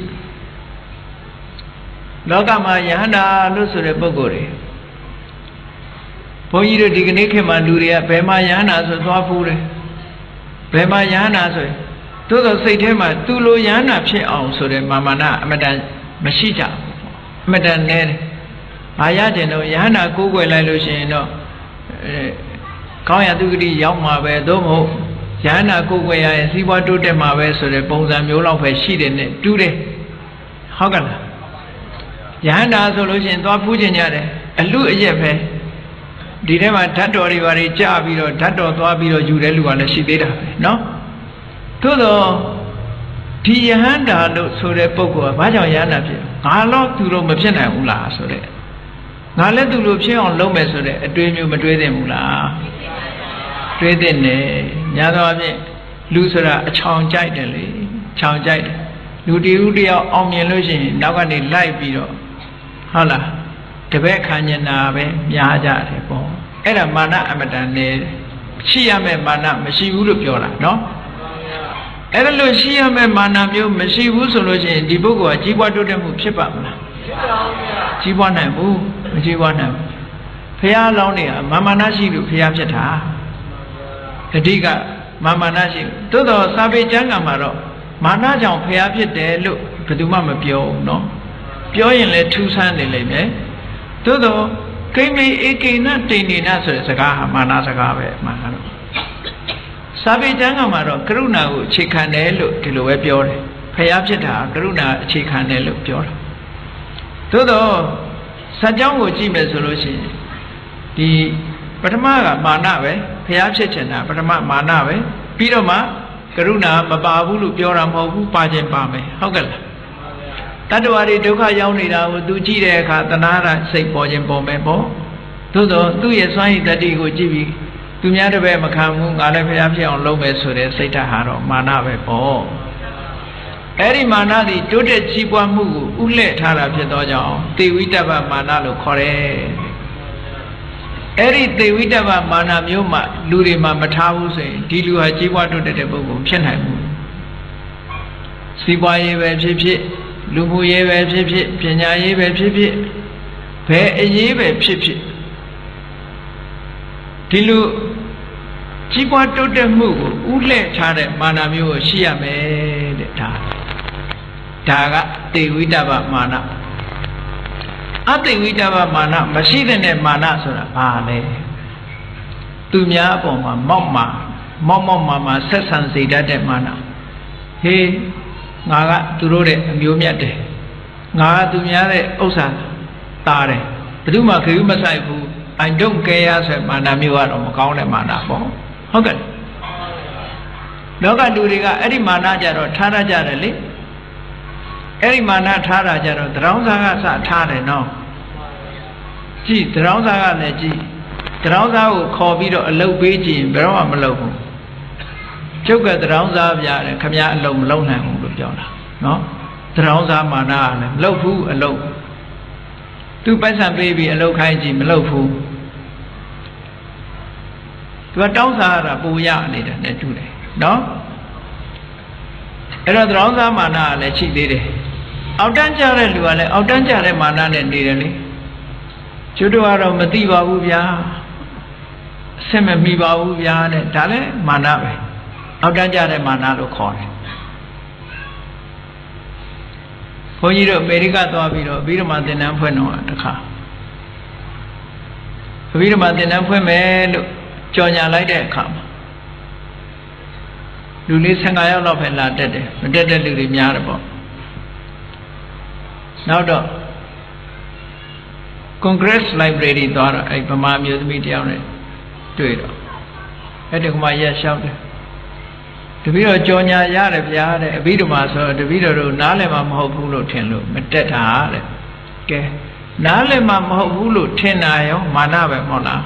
လောကမှာယဟန္တာလို့ဆိုတဲ့ပုဂ္ဂိုလ်တွေဘုန်းကြီးတို့ဒီကနေ့ခေတ်မှာလူတွေကဘယ်မှာယဟန္တာဆိုသွားဖူးတယ်ဘယ်မှာယဟန္တာဆိုသို့သောစိတ်ထဲမှာသူလိုယဟန္တာဖြစ်အောင်ဆိုတဲ့မာမနာအမတန်မရှိကြဘူးအမတန်နဲတယ်ဘာရကျင်တော့ယဟန္တာကိုးကွယ်လိုက်လို့ရှိရင်တော့ကောင်းရသူဂတိရောက်မှာပဲသို့မဟုတ်ယဟန္တာကိုးကွယ်ရရင်စီးပွားတိုးတက်မှာပဲဆိုတဲ့ပုံစံမျိုးလောက်ပဲရှိတယ်နဲ့တူးတယ်ဟုတ်ကဲ့လားယဟန္တာဆိုလို့ရှိရင်သွားဖူးကျင်ကြတယ်အလူအရက်ပဲဒီထဲမှာဓာတ်တော်တွေဘာတွေကြာပြီးတော့ဓာတ်တော်သွားပြီးတော့ယူတဲ့လူကလည်းရှိသေးတာပဲเนาะသို့တော့ဒီယဟန္တာလို့ဆိုတဲ့ပုဂ္ဂိုလ်ကဘာကြောင့်ယဟန္တာဖြစ်ငါတော့သူတို့မဖြစ်နိုင်ဘူးလားဆိုတဲ့ငါလည်းသူလိုဖြစ်အောင်လုပ်မယ်ဆိုတဲ့အတွေးမျိုးမတွေးသင့်ဘူးလားတွေးသင့်တယ်ညာတော့အဖြစ်လူဆိုတာအချောင်ကြိုက်တယ်လေချောင်ကြိုက်တယ်လူတည်တယောက်အောင်မြင်လို့ရှိရင်နောက်ကနေလိုက်ပြီးတော့ဟုတ်လားတပည့်ခံညနာပဲများကြတယ်ပေါ့အဲ့ဒါမာနအမတန်နဲ့ရှိရမယ့်မာနမရှိဘူးလို့ပြောတာเนาะအဲ့ဒါလို့ရှိရမယ့်မာနမျိုးမရှိဘူးဆိုလို့ရှိရင်ဒီပုဂ္ဂိုလ်ကကြီးပွားတိုးတက်မှုဖြစ်ပါမလားကြီးပွားနိုင်ဘူးမကြီးပွားနိုင်ဘူးဘုရားလောင်းနေကမာနရှိလို့ဘုရားဖြစ်တာအဓိကမာနရှိသို့တော့စာပေကျမ်းဂန်မှာတော့မာနကြောင့်ဘုရားဖြစ်တယ်လို့ဘယ်သူမှမပြောဘူးเนาะပြောရင်လည်းထူးဆန်းနေလိမ့်မယ်သို့တော့ကိမေဧကေနတိနေနဆိုတဲ့စကားဟာမာနစကားပဲမှာတော့စာပေကျမ်းကမှာတော့ကရုဏာကိုအခြေခံတယ်လို့ဒီလိုပဲပြောတယ်ဖျားဖြစ်တာကရုဏာအခြေခံတယ်လို့ပြောတာသို့တော့စัจ ကြောင်းကိုကြည့်မယ်ဆိုလို့ရှိရင်ဒီပထမကမာနပဲဖျားဖြစ်ချင်တာပထမမာနပဲပြီးတော့မှကရုဏာမပါဘူးလို့ပြောတာမဟုတ်ဘူးပါခြင်းပါမယ်ဟုတ်ကဲ့လားတတ္တဝါတွေဒုက္ခရောက်နေတာကိုသူကြည့်တဲ့အခါတဏှာစိတ်ပေါ်ခြင်းပေါ်မယ်ပေါ့သို့သောသူ့ရဲ့စွမ်းရည်တတ္တိကိုကြည့်ပြီးသူများတပည့်မခံဘူးငါလည်းဖျားဖြစ်အောင်လုပ်မယ်ဆိုတဲ့စိတ်ဓာတ်ဟာတော့မာနပဲပေါ့အဲ့ဒီမာနသည်တိုးတက်ကြီးပွားမှုကိုဥလဲ့ထားတာဖြစ်သောကြောင့်သေဝိတ္တပမာနလို့ခေါ်တယ်အဲ့ဒီသေဝိတ္တပမာနမျိုးမှလူတွေမှာမထားဘူးဆိုရင်ဒီလူဟာကြီးပွားတိုးတက်တဲ့ပုဂ္ဂိုလ်ဖြစ်နိုင်ဘူးစီးပွားရေးပဲဖြစ်ဖြစ်လူမှုရေးပဲဖြစ်ဖြစ်ပညာရေးပဲဖြစ်ဖြစ်ဘယ်အရေးပဲဖြစ်ဖြစ်ဒီလိုကြီးပွားတိုးတက်မှုကိုဥလဲ့ထားတဲ့မာနမျိုးကိုရှိရမယ်တဲ့ဒါကသေဝိတ္တပမာနအသေဝိတ္တပမာနမရှိတဲ့မာနဆိုတာဘာလဲသူများအပေါ်မှာမောက်မာဆက်ဆံစေတတ်တဲ့မာနဟေးငါကသူတို့ရဲ့အမျိုးမြတ်တယ်ငါကသူများရဲ့ဥစ္စာတားတယ်ဘယ်သူမှခေယူမဆိုင်ဘူး I don't care ဆိုမာနမျိုးကတော့မကောင်းတဲ့မာနပေါ့ဟုတ်ကဲ့လောကလူတွေကအဲ့ဒီမာနကြတော့ထားရကြတယ်လေအဲ့ဒီမာနထားတာကြတော့တရောင်းစားကစထားတယ်နော်ကြည့်တရောင်းစားကလည်းကြည့်တရောင်းစားကိုခေါ်ပြီးတော့အလုတ်ပေးကြည့်ရင်ဘယ်တော့မှမလုပ်ဘူးကျုပ်ကတရောင်းစားပြတယ်ခမည်းအလုတ်မလုပ်နိုင်ဘူးလို့ပြောတာနော်တရောင်းစားမာနကလည်းမလုပ်ဘူးအလုတ်သူပိုက်ဆံပေးပြီးအလုတ်ခိုင်းကြည့်မလုပ်ဘူးသူကတောင်းစားရတာပူရနေတာနဲ့တူတယ်နော်အဲ့တော့တရောင်းစားမာနကလည်းရှိသေးတယ်အောက်တန်းကြတဲ့လူကလည်းအောက်တန်းကြတဲ့မာနနဲ့နေတယ်လေကျွတ်တော့ကတော့မသိပါဘူးဗျာအဆင်မမီပါဘူးဗျာတဲ့ဒါလည်းမာနပဲအောက်တန်းကြတဲ့မာနလို့ခေါ်တယ်ဘုန်းကြီးတို့အမေရိကသွားပြီးတော့အဘိဓမ္မာသင်တန်းဖွင့်တော့တခါအဘိဓမ္မာသင်တန်းဖွင့်မယ်လို့ကြော်ညာလိုက်တဲ့အခါမှာလူလေး15ယောက်လောက်ပဲလာတက်တယ်မတက်တဲ့လူတွေများတယ်ပေါ့နောက်တော့ Congress Library သွားတော့အဲ့ဗမာမျိုးသမီးတယောက်နဲ့တွေ့တော့အဲ့ဒီကမှရက်လျှောက်တယ်တပည့်တော်ကြော်ညာရတယ်ဗျာတဲ့အဘိဓမ္မာဆိုတော့တပည့်တော်တို့နားလည်မှာမဟုတ်ဘူးလို့ထင်လို့မတက်တာတဲ့ကဲနားလည်မှာမဟုတ်ဘူးလို့ထင်တာရောမာနပဲမဟုတ်လား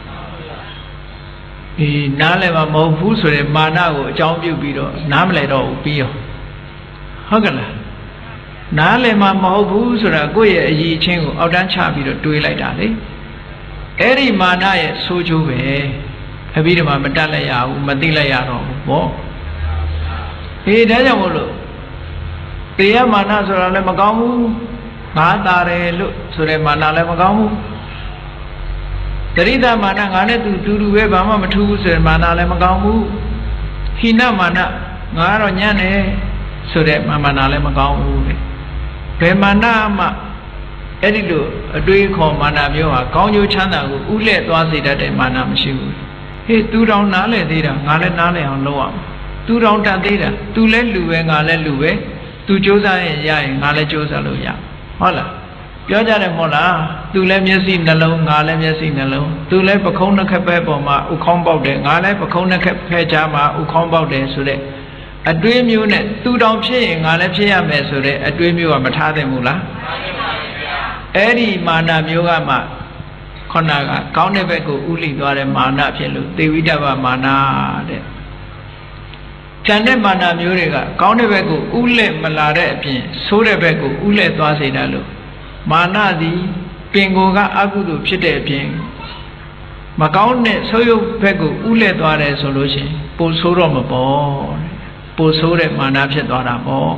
ဒီနားလည်မှာမဟုတ်ဘူးဆိုတဲ့မာနကိုအကြောင်းပြုပြီးတော့နားမလဲတော့ဘူးပြီးရောဟုတ်ကဲ့လားနားလည်မှာမဟုတ်ဘူးဆိုတာကိုယ့်ရဲ့အရေးချင်းကိုအောက်တန်းချပြီးတော့တွေးလိုက်တာလေအဲ့ဒီမာနရဲ့ဆိုးကျိုးပဲအဘိဓမ္မာမတတ်လိုက်ရဘူးမသိလိုက်ရတော့ဘူးပေါ့ဒါကြောင့်မို့လို့တေယမာနဆိုတာလည်းမကောင်းဘူးငါတာတယ်လို့ဆိုတဲ့မာနလည်းမကောင်းဘူးတရိဒမာနငါနဲ့သူတူတူပဲဘာမှမထူးဘူးဆိုတဲ့မာနလည်းမကောင်းဘူးဟိနမာနငါကတော့ညံ့တယ်ဆိုတဲ့မာနလည်းမကောင်းဘူးလေဘယ်မာနမှအဲ့ဒီလိုအတွေးခေါ်မာနမျိုးဟာကောင်းကျိုးချမ်းသာကိုဥလဲ့သွားစေတတ်တဲ့မာနမရှိဘူးဟေးသူတောင်နားလဲသေးတာငါလည်းနားလဲအောင်လုပ်အောင်သူတောင်တတ်သေးတာသူလည်းလူပဲငါလည်းလူပဲသူစ조사ရင်ရရင်ငါလည်းစ조사လို့ရဟုတ်လားပြောကြတယ်မဟုတ်လားသူလည်းမျက်စိနှလုံးငါလည်းမျက်စိနှလုံးသူလည်းပခုံးနှစ်ခက်ပဲပေါ်မှာဥခေါင်းပေါက်တယ်ငါလည်းပခုံးနှစ်ခက်ဖဲချာမှာဥခေါင်းပေါက်တယ်ဆိုတဲ့အတွေးမျိုးနဲ့သူတောင်ဖြစ်ရင်ငါလည်းဖြစ်ရမယ်ဆိုတဲ့အတွေးမျိုးကမထားသင့်ဘူးလားအဲ့ဒီမာနမျိုးကမှခန္ဓာကကောင်းတဲ့ဘက်ကိုဥလိသွားတဲ့မာနဖြစ်လို့သေဝိတ္တပမာနတဲ့ကျန်တဲ့မာနမျိုးတွေကကောင်းတဲ့ဘက်ကိုဥလဲ့မလာတဲ့အပြင်ဆိုးတဲ့ဘက်ကိုဥလဲ့သွားစေတယ်လို့မာနသည်ပင်ကိုကအကုသိုလ်ဖြစ်တဲ့အပြင်မကောင်းတဲ့ဆိုးရုပ်ဘက်ကိုဥလဲ့သွားတယ်ဆိုလို့ရှိရင်ပိုဆိုးတော့မပေါ်ပိုဆိုးတဲ့မာနဖြစ်သွားတာပေါ့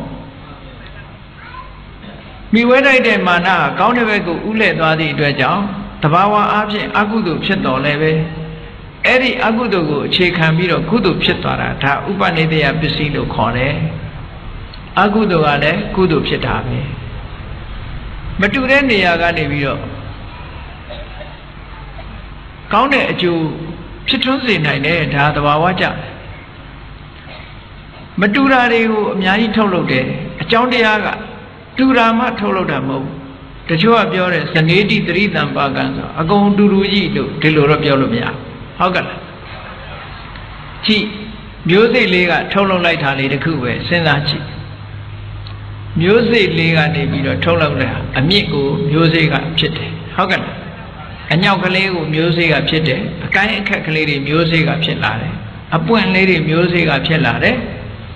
မိဝဲတိုက်တဲ့မာနကကောင်းတဲ့ဘက်ကိုဥလဲ့သွားသည့်အတွက်ကြောင့်တဘာဝအားဖြင့်အကုသိုလ်ဖြစ်တော်လဲပဲအဲ့ဒီအကုသိုလ်ကိုအခြေခံပြီးတော့ကုသိုလ်ဖြစ်သွားတာဒါဥပနိဒေယပစ္စည်းလို့ခေါ်တယ်အကုသိုလ်ကလည်းကုသိုလ်ဖြစ်တာပဲမတူတဲ့နေရာကနေပြီးတော့ကောင်းတဲ့အကျိုးဖြစ်ထွန်းစေနိုင်တယ်ဒါသဘာဝကြမတူတာတွေကိုအများကြီးထုတ်လုပ်တယ်အကြောင်းတရားကတူတာမှထုတ်လုပ်တာမဟုတ်ဘူးတချို့ကပြောတယ်ဇနေတိတရိတံပါကံဆိုအကုန်တူတူကြီးလို့ဒီလိုတော့ပြောလို့မရဟုတ်ကဲ့လားကြည့်မျိုးစိတ်လေးကထုတ်လုပ်လိုက်တာလေးတခုပဲစဉ်းစားကြည့်မျိုးစိတ်လေးကနေပြီးတော့ထုတ်လုပ်လိုက်တာအမြင့်ကိုမျိုးစိတ်ကဖြစ်တယ်ဟုတ်ကဲ့လား anh nhau cái lấy của miếu gì gặp chết đấy cái khác cái lấy thì miếu gì gặp chết là đấy buồn lấy thì miếu gì gặp chết là đấy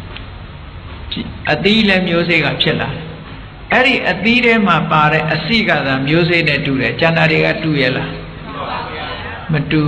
tí là miếu gì gặp chết là ấy đi tí đấy mà bà đấy xí cả là miếu gì để tu đấy chân này cái tu vậy là mà tu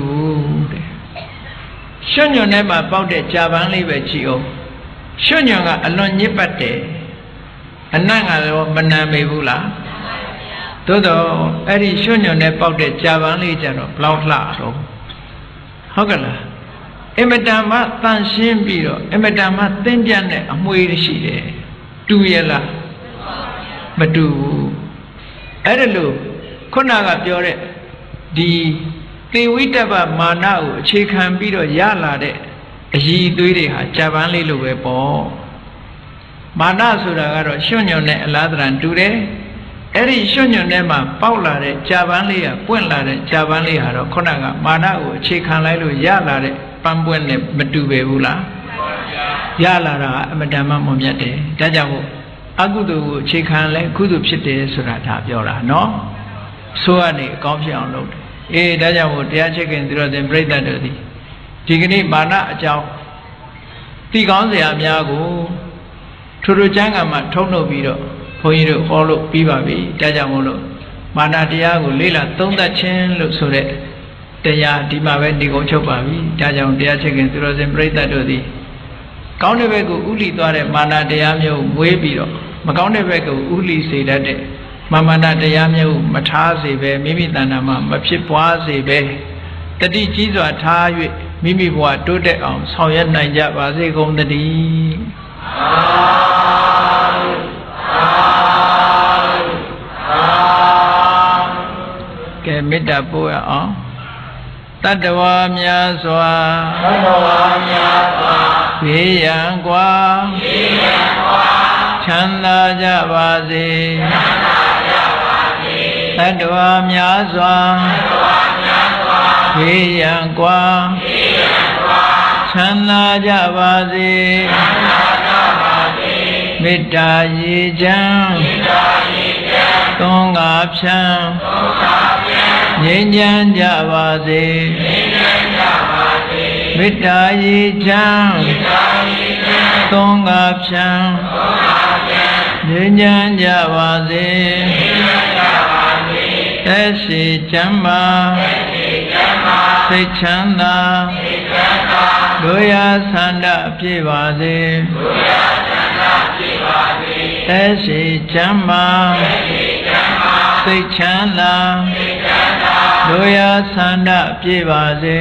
xuân nhung này mà bao để cha bán lấy về chịu xuân nhung là anh nói nhịp bắt đấy anh nói là mình làm mấy vụ là tôi đó ấy đi xuân nhung này bao để cha bán lấy cho nó lâu lạ rồiဟုတ်ကလားအမတန်မှတန်ရှင်းပြီးတော့အမတန်မှသင်ကြတဲ့အမွေရှိတယ်တူရလားမတူဘူးအဲ့ဒါလို့ခုနကပြောတဲ့ဒီသေဝိတ္တပမာနကိုအခြေခံပြီးတော့ရလာတဲ့အည်အသွေးတွေဟာဂျပန်လေးလိုပဲပေါ့မာနဆိုတာကတော့ရွှွညွန်တဲ့အလားတရံတူတယ်အဲ့ဒီရွှွညွန်ထဲမှာပေါက်လာတဲ့ဂျပန်လေးကပွင့်လာတဲ့ဂျပန်လေးဟာတော့ခုနကမာနကိုအခြေခံလိုက်လို့ရလာတဲ့ပန်းပွင့်နဲ့မတူပဲဘူးလားရလာတာအမတန်မှမွန်မြတ်တယ်ဒါကြောင့်မို့အကုသိုလ်ကိုအခြေခံလဲကုသိုလ်ဖြစ်တယ်ဆိုတာဒါပြောတာနော်ဆိုရနေအကောင်းဖြစ်အောင်လုပ်တယ်ဒါကြောင့်မို့တရားချစ်ခင်သူတော်စင်ပြိဿတ်တို့ဒီကနေ့မာနအကြောင်းသိကောင်းစရာများကိုထိုကျမ်းဂန်မှာထုံးနှုတ်ပြီးတော့ဘုန်းကြီးတို့ဟောလို့ပြီးပါပြီဒါကြောင့်မို့လို့မာနတရားကိုလေ့လာသုံးသပ်ခြင်းလို့ဆိုတဲ့တရားဒီမှာပဲဒီကုန်းချုပ်ပါပြီဒါကြောင့်တရားချစ်ခင်သူတော်စင်ပြိဿတ်တို့သည်ကောင်းတဲ့ဘက်ကိုဥလီသွားတဲ့မာနတရားမျိုးမွေးပြီးတော့မကောင်းတဲ့ဘက်ကိုဥလီစေတတ်တဲ့မာနတရားမျိုးမထားစေပဲမိမိတဏ္ဍာမှာမဖြစ်ပွားစေပဲတတိကြီးစွာထား၍မိမိဘဝတိုးတက်အောင်ဆောင်ရွက်နိုင်ကြပါစေကုန်သတည်းကဲမေတ္တာပို့ရအောင်တတ္တဝါများစွာဘေးရန်ကွာချမ်းသာကြပါစေတတ္တဝါများစွာဘေးရန်ကွာချမ်းသာကြပါစေမေတ္တာရေချမ်းသုံးငါဖြန်းငြိမ်းချမ်းကြပါစေမေတ္တာရေချမ်းသုံးငါဖြန်းငြိမ်းချမ်းကြပါစေသက်ရှိချမ်းသာစိတ်ချမ်းသာတို့ရဆန္ဒပြည့်ပါစေသက်ရှိချမ်းသာစိတ်ချမ်းသာတို့ရဆန္ဒပြည့်ပါစေ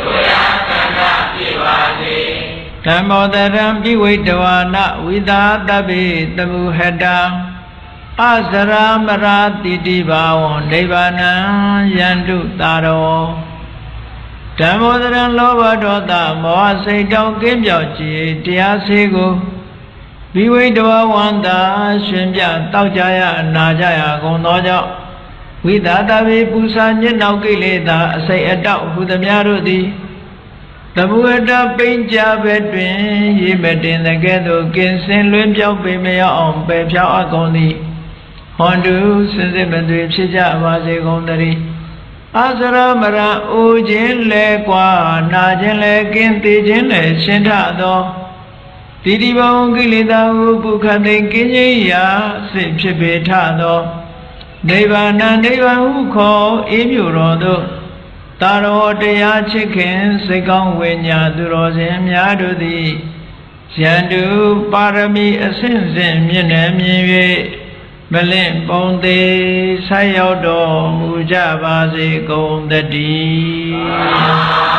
ဓမ္မောတရံပိဝိတဝါနဝိသာတပိတမုဟတံအစရာမရာတိတိဘာဝံနိဗ္ဗာနံယန္တုတာရောဓမ္မောတရံလောဘဒေါသမောဟစိတ်တောင်းကင်းပြောက်ကြည်တရားစေကိုဘိဝိတဝဝန္တာရှင်ပြတောက်ကြရအနာကြရကုန်သောကြောင့်ဝိသာတပိပူဇာညစ်နောက်ကိလေသာအစိတ်အတောက်ဟူသမျှတို့သည်တမုဟတပိဉ္ကြဘက်တွင်ရေမတင်တဲ့ကဲ့သို့ကင်းစင်လွင်ပြောက်ပေမရောက်အောင်ပယ်ဖြောက်အပ်ကုန်သည်ဟွန်တုစင်စစ်မသွေဖြစ်ကြပါစေကုန်သတည်းအစရမရအိုခြင်းလဲကွာနာခြင်းလဲကင်းသေးခြင်းလဲရှင်းထသောတိတိဘဝကိလေသာဟုပုခသိကင်းခြင်းရာစိတ်ဖြစ်ပေထသောနိဗ္ဗာန်နိဗ္ဗာန်ဟုခေါ်အေးမြူတော်သို့တာရောတရားချစ်ခင်စိတ်ကောင်းဝိညာသူတော်စင်များတို့သည်ယန္တုပါရမီအစဉ်စဉ်မြင့်နေမြင်၍မလင့်ပုံသေးဆက်ရောက်တော်မူကြပါစေကုန်သတည်း